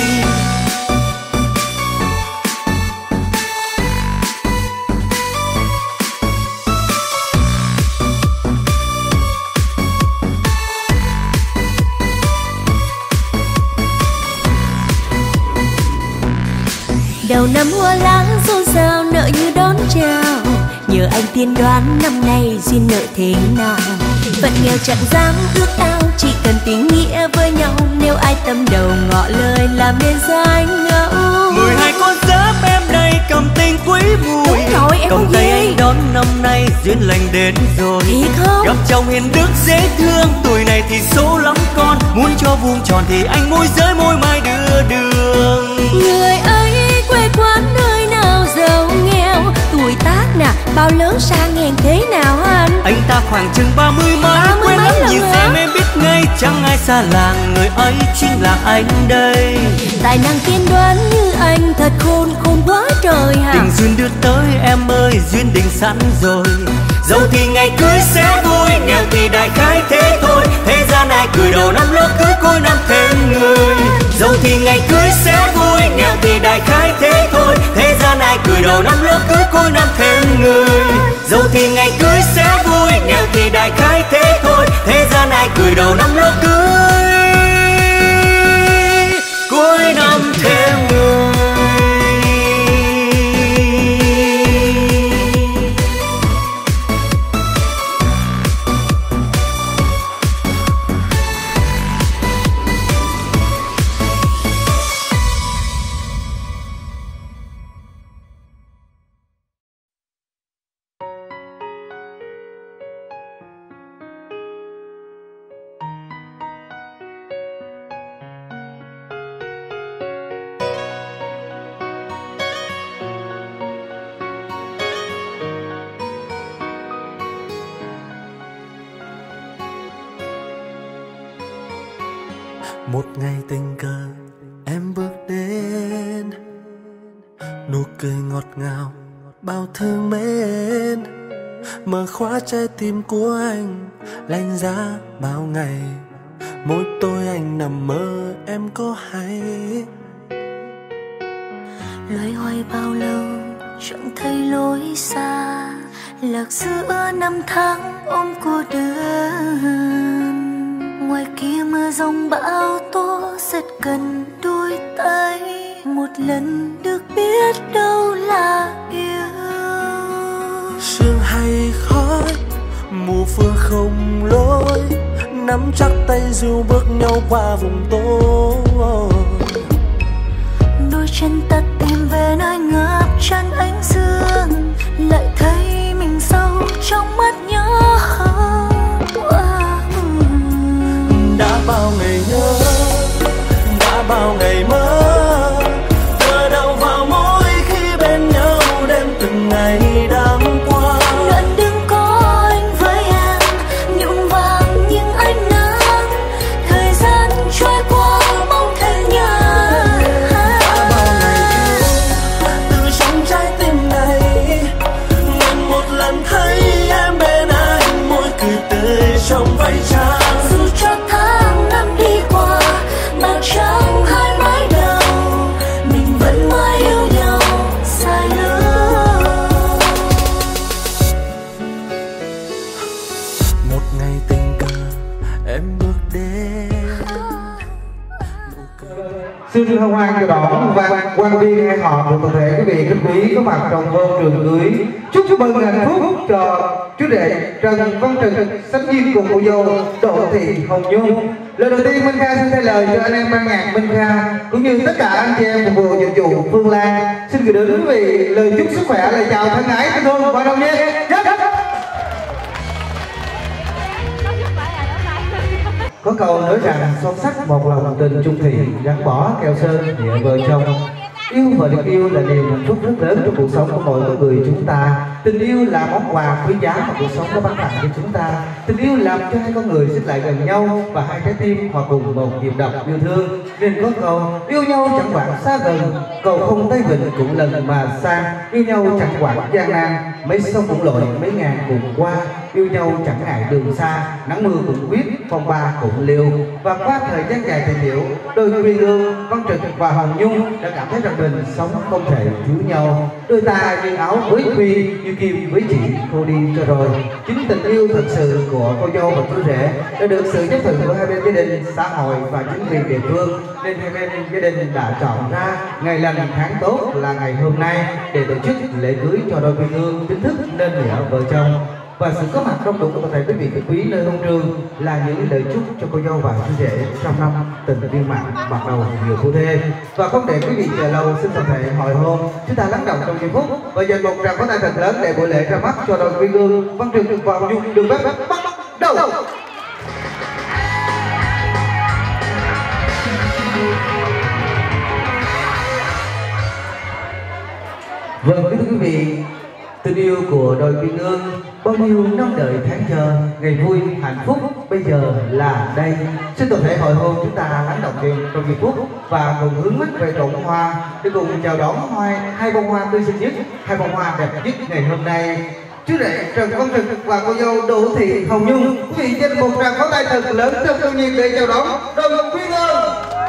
Đầu năm hoa lá xôn xao nợ như đón chào, nhờ anh tiên đoán năm nay duyên nợ thế nào. Phận nghèo chẳng dám ước ao, chỉ cần tình nghĩa với nhau. Nếu ai tâm đầu ngỏ lời làm nên danh ngẫu. Mười hai con giáp em đây cầm tình quý mùi, đúng rồi, em cầm tay anh đón năm nay duyên lành đến rồi. Thiệt không? Gặp chồng hiền đức dễ thương, tuổi này thì số lắm con. Muốn cho vuông tròn thì anh môi giới môi mai đưa đường. Người ấy quê quán nơi nào giàu nghèo, tuổi tác nè bao lớn sang hèn thế nào anh. Anh ta khoảng chừng ba mươi mấy, quên lắm nhìn xem em biết ngay. Chẳng ai xa lạ, người ấy chính là anh đây. Tài năng tiên đoán như anh thật khôn khôn quá trời hả. Tình duyên đưa tới em ơi, duyên định sẵn rồi. Dẫu thì ngày cưới sẽ vui, nghèo thì đại khái thế thôi. Thế gian ai cười đầu năm lỡ cưới cuối năm thêm người. Dẫu thì ngày cưới sẽ vui, nghèo thì đại khái thế thôi. Thế gian ai cười đầu năm lỡ cưới cuối năm thêm người. Dẫu thì ngày cưới sẽ vui, nghèo thì đại khái thế thôi. Thế gian ai cười đầu năm lỡ cưới cuối năm thêm người. Một ngày tình cờ em bước đến, nụ cười ngọt ngào bao thương mến, mở khóa trái tim của anh lạnh giá bao ngày. Mỗi tối anh nằm mơ em có hay, loay hoay bao lâu chẳng thấy lối xa, lạc giữa năm tháng ôm cô đơn. Ngoài kia mưa giông bão tố rất gần đôi tay, một lần được biết đâu là yêu. Sương hay khói mù phương không lối, nắm chắc tay dù bước nhau qua vùng tối. Đôi chân ta tìm về nơi ngập tràn ánh dương, lại thấy mình sâu trong mắt nhớ. Đã bao ngày nhớ, đã bao ngày mơ phải chăng dù cho tháng năm đi qua mà chẳng hai mái đầu mình vẫn mãi yêu nhau xa lứa. Một ngày tình cờ em bước đến. Xin hân hoan chào đón quan quan viên hay họ của toàn thể quý vị khách quý có mặt trong vôn trường cưới. Chúc mừng hạnh phúc cho chú rể Trần Văn Trừng sánh duyên cùng cô dâu Đỗ Thị Hồng Nhung. Lời đầu tiên Minh Kha xin thay lời cho anh em ban nhạc Minh Kha cũng như tất cả anh chị em phục vụ dịch vụ Phương Lan. Xin gửi đến quý vị lời chúc sức khỏe, lời chào thân ái thân thương và đồng nhiên. Có câu nói rằng son sắt một lòng tình chung thủy, gắn bó keo sơn nhẹ vợ chồng. Yêu và được yêu là niềm hạnh phúc rất lớn trong cuộc sống của mọi người chúng ta. Tình yêu là món quà quý giá mà cuộc sống đã ban tặng cho chúng ta. Tình yêu làm cho hai con người xích lại gần nhau và hai trái tim hòa cùng một nhịp đập yêu thương. Nên có câu yêu nhau chẳng quản xa gần, cầu không Tây Vịnh cũng lần mà xa. Yêu nhau chẳng quản gian nan, mấy sông cũng lội, mấy ngàn cùng qua. Yêu nhau chẳng ngại đường xa, nắng mưa cũng quyết, phong ba cũng liều. Và qua thời gian dài tìm hiểu, đôi Quyên Lương, Văn Trực và Hồng Nhung đã cảm thấy rằng mình sống không thể thiếu nhau. Đôi ta như áo với Huy, như Kim với chị, cô đi cho rồi. Chính tình yêu thật sự của cô dâu và chú rể đã được sự chấp thuận của hai bên gia đình, xã hội và chính quyền địa phương, nên hai bên gia đình đã chọn ra ngày lành tháng tốt là ngày hôm nay để tổ chức lễ cưới cho đôi Quyên Lương chính thức nên nghĩa vợ chồng. Và sự có mặt đông đủ của toàn thể quý vị khách quý nơi hôn trường là những lời chúc cho cô dâu và chú rể trong năm tình viên mãn bắt đầu nhiều phu thê. Và không để quý vị chờ lâu, xin toàn thể hội hôn chúng ta lắng động trong giây phút và dành một tràng pháo tay thật lớn để buổi lễ ra mắt cho đôi Quyên Lương, Văn Trực và Hồng Nhung được phép bắt đầu. Vâng, kính thưa quý vị, tình yêu của đôi Quyên Lương bao nhiêu năm đợi tháng chờ, ngày vui hạnh phúc bây giờ là đây. Xin toàn thể hội hôn chúng ta lắng động trong giây phút và cùng hướng mắt về trộn hoa để cùng chào đón hoa hai bông hoa tươi xinh nhất, hai bông hoa đẹp nhất ngày hôm nay. Chú rể Trần Văn Trực và cô dâu Đỗ Thị Hồng Nhung, quý vị dành một tràng pháo tay thật lớn trong công nhiên để chào đón đôi Quyên Lương.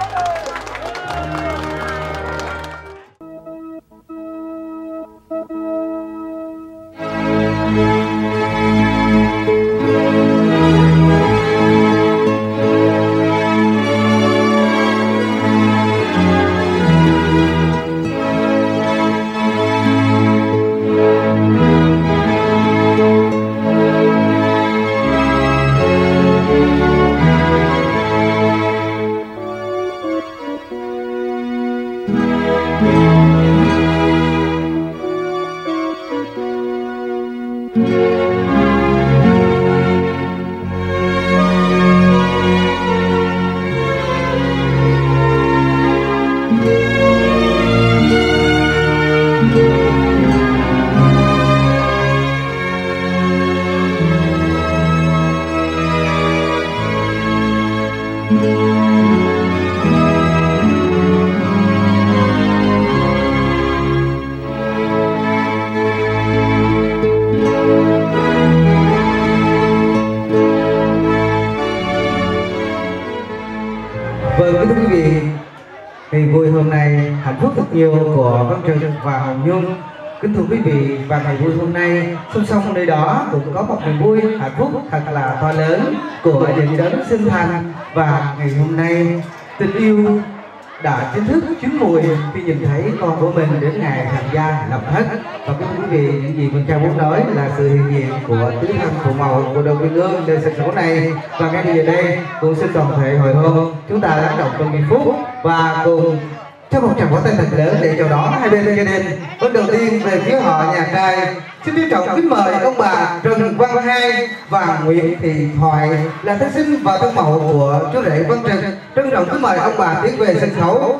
Nhiều của Văn Trực và Hồng Nhung. Kính thưa quý vị, và ngày vui hôm nay song song nơi đó cũng có một niềm vui hạnh phúc thật là to lớn của những đấng sinh thành. Và ngày hôm nay tình yêu đã chính thức chín mùi khi nhìn thấy con của mình đến ngày thành gia lập thất. Và kính thưa quý vị, những gì mình cha muốn nói là sự hiện diện của tứ thân phụ mẫu của đôi Quyên Lương nơi sân khấu này. Và ngay bây giờ đây cũng xin toàn thể hội hôn chúng ta lắng động trong giây phút và cùng cho một tràng pháo tay thật lớn để chào đón hai bên gia đình. Bước đầu tiên về phía họ nhà trai, xin trân trọng kính mời ông bà Trần Văn Hai và Nguyễn Thị Thoại là thân sinh và thân mẫu của chú rể Văn Trực. Trân trọng kính mời ông bà tiến về sân khấu.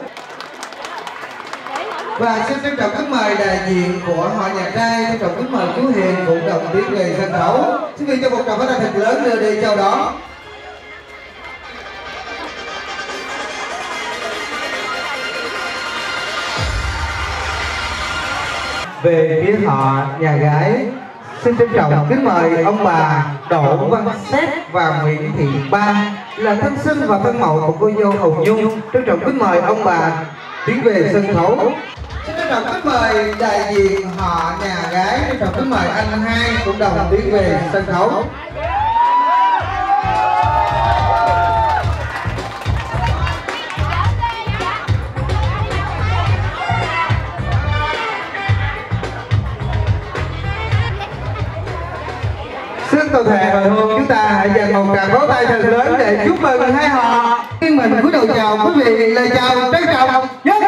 Và xin trân trọng kính mời đại diện của họ nhà trai, trân trọng kính mời chú Hiền cũng đồng tiến về sân khấu. Xin gửi cho một tràng pháo tay thật lớn để, để chào đón. Về phía họ nhà gái, Xin trân trọng kính mời ông bà Đỗ Văn Xét và Nguyễn Thị Ba là thân sinh và thân mẫu của cô dâu Hồng Nhung. Trân trọng kính mời ông bà tiến về sân khấu. Xin trân trọng kính mời đại diện họ nhà gái. Trân trọng kính mời anh hai cũng đồng tiến về sân khấu. Xin toàn thể hồi hôn chúng ta hãy dành một tràng pháo tay thật lớn để chúc mừng hai họ. Xin mình cúi đầu chào quý vị, lời chào trân trọng nhất.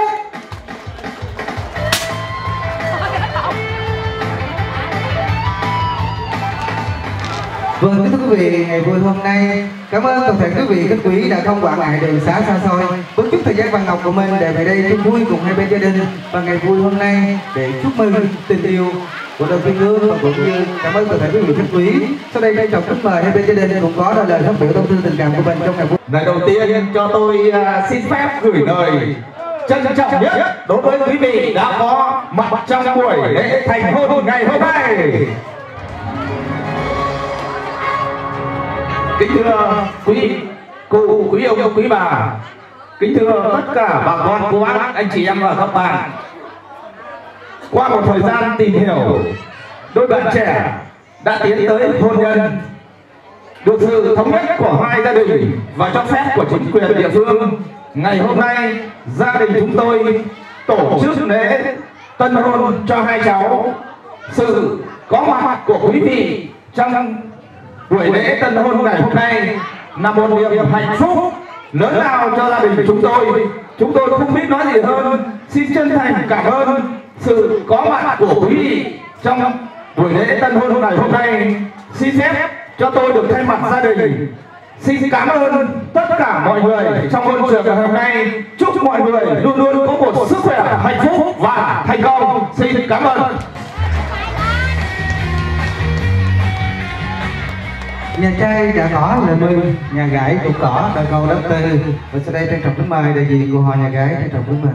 Vâng, kính thưa quý vị, ngày vui hôm nay cảm ơn toàn thể quý vị khách quý đã không quản ngại đường xá xa xôi bớt chút thời gian vàng ngọc của mình để về đây chung vui cùng hai bên gia đình và ngày vui hôm nay để chúc mừng tình yêu của đôi viên lương và cũng như cảm ơn toàn thể quý vị khách quý. Sau đây trân trọng kính mời hai bên gia đình cũng có lời phát biểu tâm tư tình cảm của mình trong ngày vui. Lời đầu tiên cho tôi uh, xin phép gửi lời trân trọng nhất đối với quý vị đã có mặt trong buổi lễ thành hôn ngày hôm nay. Kính thưa quý cô, quý ông, quý bà, kính thưa tất cả bà con, cô bác, anh chị em và các bạn. Qua một thời gian tìm hiểu, đôi bạn trẻ đã tiến tới hôn nhân. Được sự thống nhất của hai gia đình và cho phép của chính quyền địa phương, ngày hôm nay gia đình chúng tôi tổ chức lễ tân hôn cho hai cháu. Sự có mặt của quý vị trong buổi lễ tân hôn ngày hôm nay là một niềm hạnh phúc lớn lao cho gia đình chúng tôi. Chúng tôi không biết nói gì hơn. Xin chân thành cảm ơn sự có mặt của quý vị trong buổi lễ tân hôn ngày hôm nay. Xin phép cho tôi được thay mặt gia đình xin cảm ơn tất cả mọi người trong hôn trường ngày hôm nay. Chúc mọi người luôn luôn có một sức khỏe, hạnh phúc và thành công. Xin cảm ơn. Nhà trai đã có lời mừng, nhà gái cũng có lời cầu đáp từ. Và sau đây trân trọng kính mời đại diện của họ nhà gái trân trọng kính mời.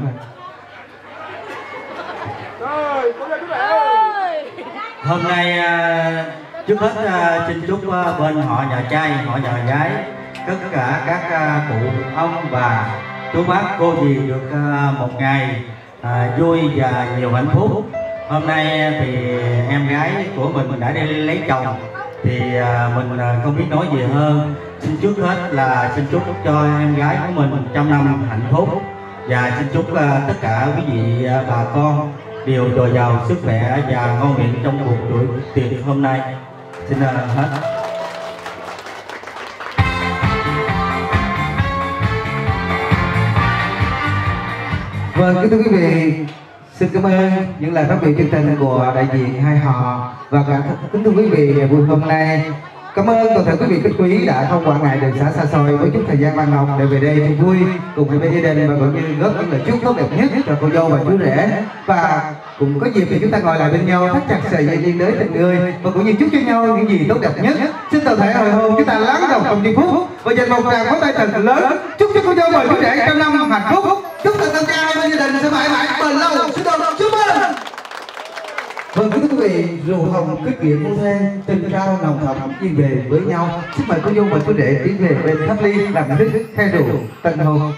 Hôm nay trước hết xin chúc bên họ nhà trai, họ nhà gái, tất cả các cụ ông bà, chú bác cô dì được một ngày vui và nhiều hạnh phúc. Hôm nay thì em gái của mình đã đi lấy chồng thì mình không biết nói gì hơn. Xin trước hết là xin chúc cho em gái của mình trăm năm hạnh phúc và xin chúc tất cả quý vị bà con đều dồi dào sức khỏe và ngon miệng trong cuộc tuổi tiệc hôm nay. Xin hết. Vâng, kính thưa quý vị, xin cảm ơn những lời phát biểu chân thành của đại diện hai họ và cả kính thưa quý vị ngày vui hôm nay. Cảm ơn toàn thể quý vị khách quý đã không quản ngại đường xá xa xôi với chút thời gian vàng ngọc để về đây chung vui cùng với bên gia đình và cũng như góp những lời chúc tốt đẹp nhất cho cô dâu và chú rể. Và cũng có dịp thì chúng ta ngồi lại bên nhau thắt chặt sợi dây liên đới tình người và cũng như chúc cho nhau những gì tốt đẹp nhất. Xin toàn thể hồi hôn chúng ta lắng đồng trong giây phút và dành một tràng pháo tay thật lớn chúc cho cô dâu và chú rể trăm năm hạnh phúc. Chúc tận tân gia bên gia đình sẽ mãi mãi bền lâu. Xin được chúc mừng. Vâng, kính thưa quý vị, rượu hồng kết nghĩa phu thê, tình trao nồng thắm chia về với nhau. Xin mời cô dâu và chú rể tiến về bên tháp ly làm thức khai rượu tân hôn.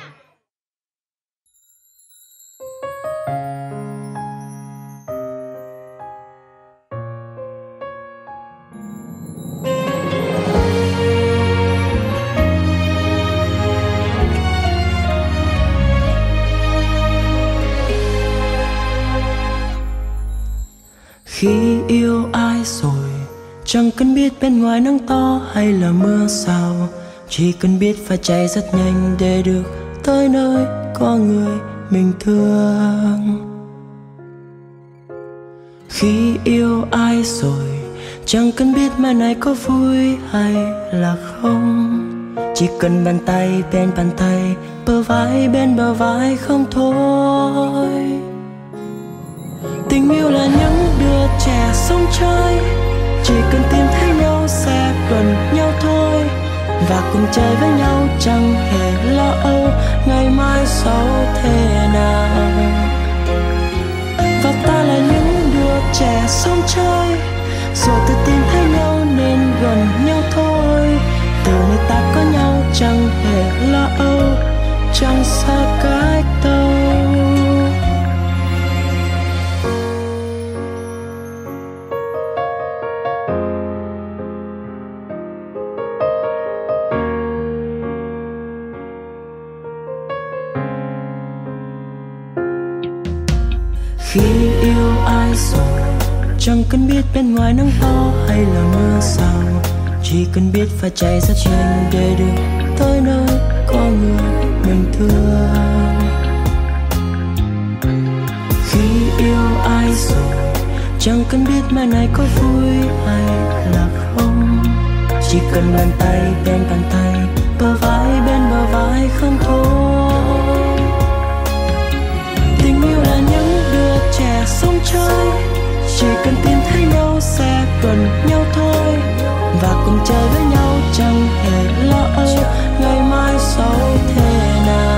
Khi yêu ai rồi chẳng cần biết bên ngoài nắng to hay là mưa rào, chỉ cần biết phải chạy rất nhanh để được tới nơi có người mình thương. Khi yêu ai rồi chẳng cần biết mai này có vui hay là không, chỉ cần bàn tay bên bàn tay, bờ vai bên bờ vai không thôi. Tình yêu là những đứa trẻ sống chơi, chỉ cần tìm thấy nhau sẽ gần nhau thôi, và cùng chơi với nhau chẳng hề lo âu ngày mai sau thế nào. Và ta là những đứa trẻ sống chơi, rồi tự tin thấy nhau nên gần nhau thôi. Từ nay ta có nhau chẳng hề lo âu, chẳng xa cách đâu. Khi yêu ai rồi chẳng cần biết bên ngoài nắng to hay là mưa rào, chỉ cần biết phải chạy rất nhanh để được tới nơi có người mình thương. Khi yêu ai rồi chẳng cần biết mai này có vui hay là không, chỉ cần bàn tay bên bàn tay, bờ vai bên bờ vai không thôi. Tình yêu là những đứa trẻ sống chơi, chỉ cần tìm thấy nhau sẽ gần nhau thôi, và cùng chơi với nhau chẳng hề lo âu ngày mai sau thế nào.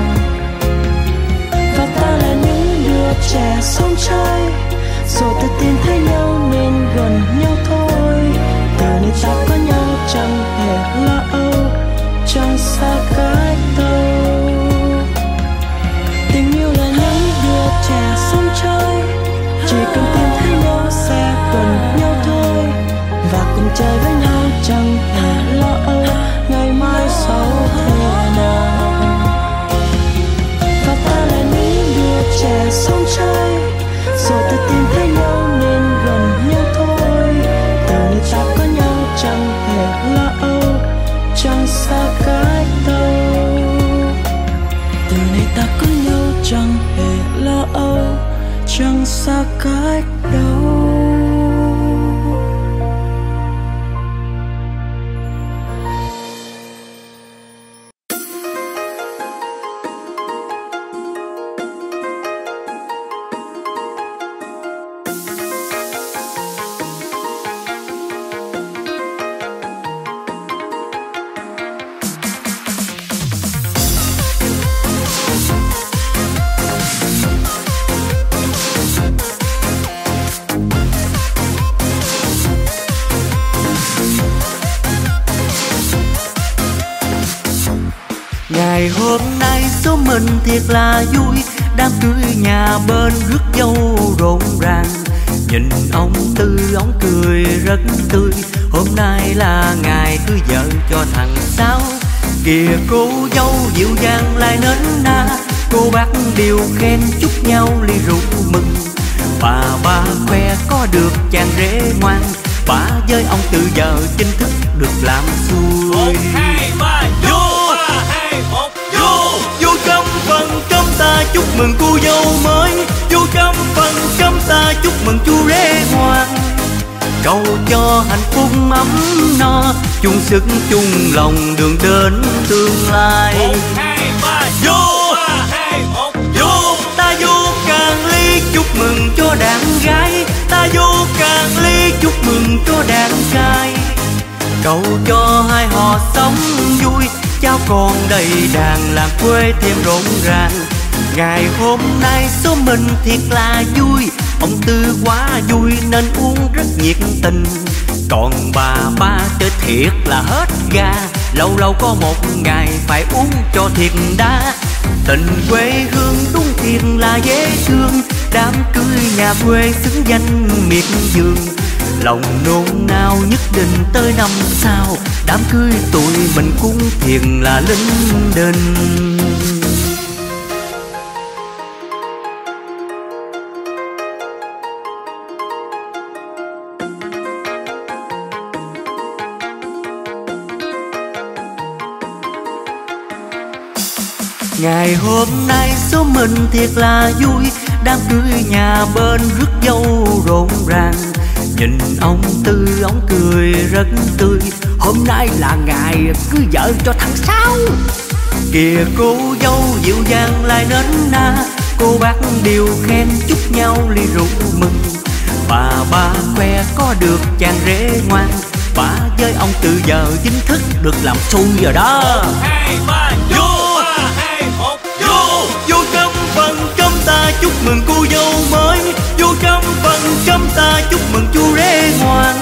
Và ta là những đứa trẻ sống chơi, rồi tự tin thấy nhau nên gần nhau thôi. Từ nay ta có nhau chẳng hề lo âu, chẳng xa cách đâu. Tình yêu là những đứa trẻ sống chơi, chỉ cần tìm thấy nhau sẽ gần nhau thôi, và cùng chơi với nhau chẳng hề lo âu ngày mai sau thế nào. Và ta là những đứa trẻ sống chơi, rồi tự tìm thấy nhau nên gần nhau thôi. Từ nay ta có nhau chẳng hề lo âu, chẳng xa cách đâu. Từ nay ta có nhau chẳng hề lo âu, chẳng xa cách đâu. Ngày hôm nay số mình thiệt là vui, đám cưới nhà bên rước dâu rộn ràng. Nhìn ông Tư ông cười rất tươi, hôm nay là ngày cưới vợ cho thằng Sáu. Kìa cô dâu dịu dàng lại nến na, cô bác đều khen chúc nhau ly rượu mừng. Bà ba khoe có được chàng rể ngoan, bà với ông Tư giờ chính thức được làm xuôi. Một hai ba vô, ba hai một vô. Vô trong phần cơm ta chúc mừng cô dâu mới, vô trong phần cơm ta chúc mừng chú rể ngoan. Cầu cho hạnh phúc ấm no, chung sức chung lòng đường đến tương lai. Một hai ba vô, ba hai một vô. Ta vô càng ly chúc mừng cho đàn gái, ta vô càng ly chúc mừng cho đàn trai. Cầu cho hai họ sống vui, cháu con đầy đàn làng quê thêm rộn ràng. Ngày hôm nay số mình thiệt là vui, ông Tư quá vui nên uống rất nhiệt tình. Còn bà ba chơi thiệt là hết ga, lâu lâu có một ngày phải uống cho thiệt đã. Tình quê hương đúng thiệt là dễ thương, đám cưới nhà quê xứng danh miệt vườn. Lòng nôn nao nhất định tới năm sau, đám cưới tụi mình cũng thiệt là linh đình. Ngày hôm nay số mình thiệt là vui, đám cưới nhà bên rước dâu rộn ràng. Nhìn ông Tư ông cười rất tươi, hôm nay là ngày cưới vợ cho thằng Sáu. Kìa cô dâu dịu dàng lại nến na, cô bác đều khen chúc nhau ly rượu mừng. Bà ba khoe có được chàng rể ngoan, bà với ông Tư giờ chính thức được làm xui rồi đó. Một hai ba vô, ba hai một vô. Vô trong phần cơm ta chúc mừng cô dâu mới, vô trong phần cơm ta chúc mừng chú rể ngoan.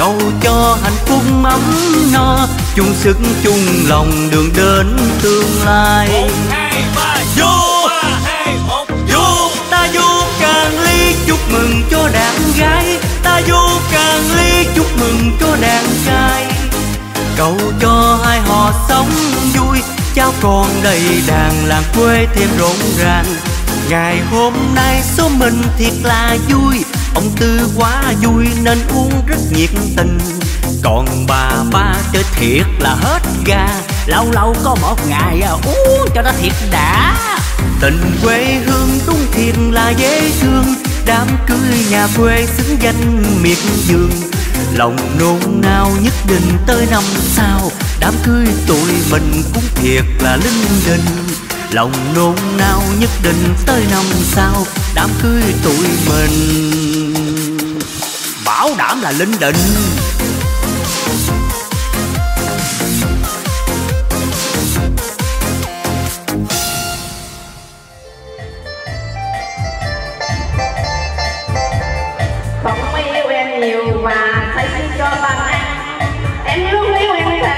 cầu cho hạnh phúc ấm no, chung sức chung lòng đường đến tương lai. Một, hai, ba, vô, ba, hai, một, vô. Ta vô càng ly chúc mừng cho đàn gái, ta vô càng ly chúc mừng cho đàn trai. Cầu cho hai họ sống vui, cháu con đầy đàn làng quê thêm rộn ràng. Ngày hôm nay số mình thiệt là vui, ông Tư quá vui nên uống rất nhiệt tình. Còn bà ba chơi thiệt là hết ga, lâu lâu có một ngày uống cho nó thiệt đã. Tình quê hương đúng thiệt là dễ thương, đám cưới nhà quê xứng danh miệt vườn. Lòng nôn nao nhất định tới năm sau, đám cưới tụi mình cũng thiệt là linh đình. Lòng nôn nao nhất định tới năm sau, đám cưới tụi mình bảo đảm là linh đình. Không yêu em nhiều mà say sưa cho bằng ăn, em luôn yêu em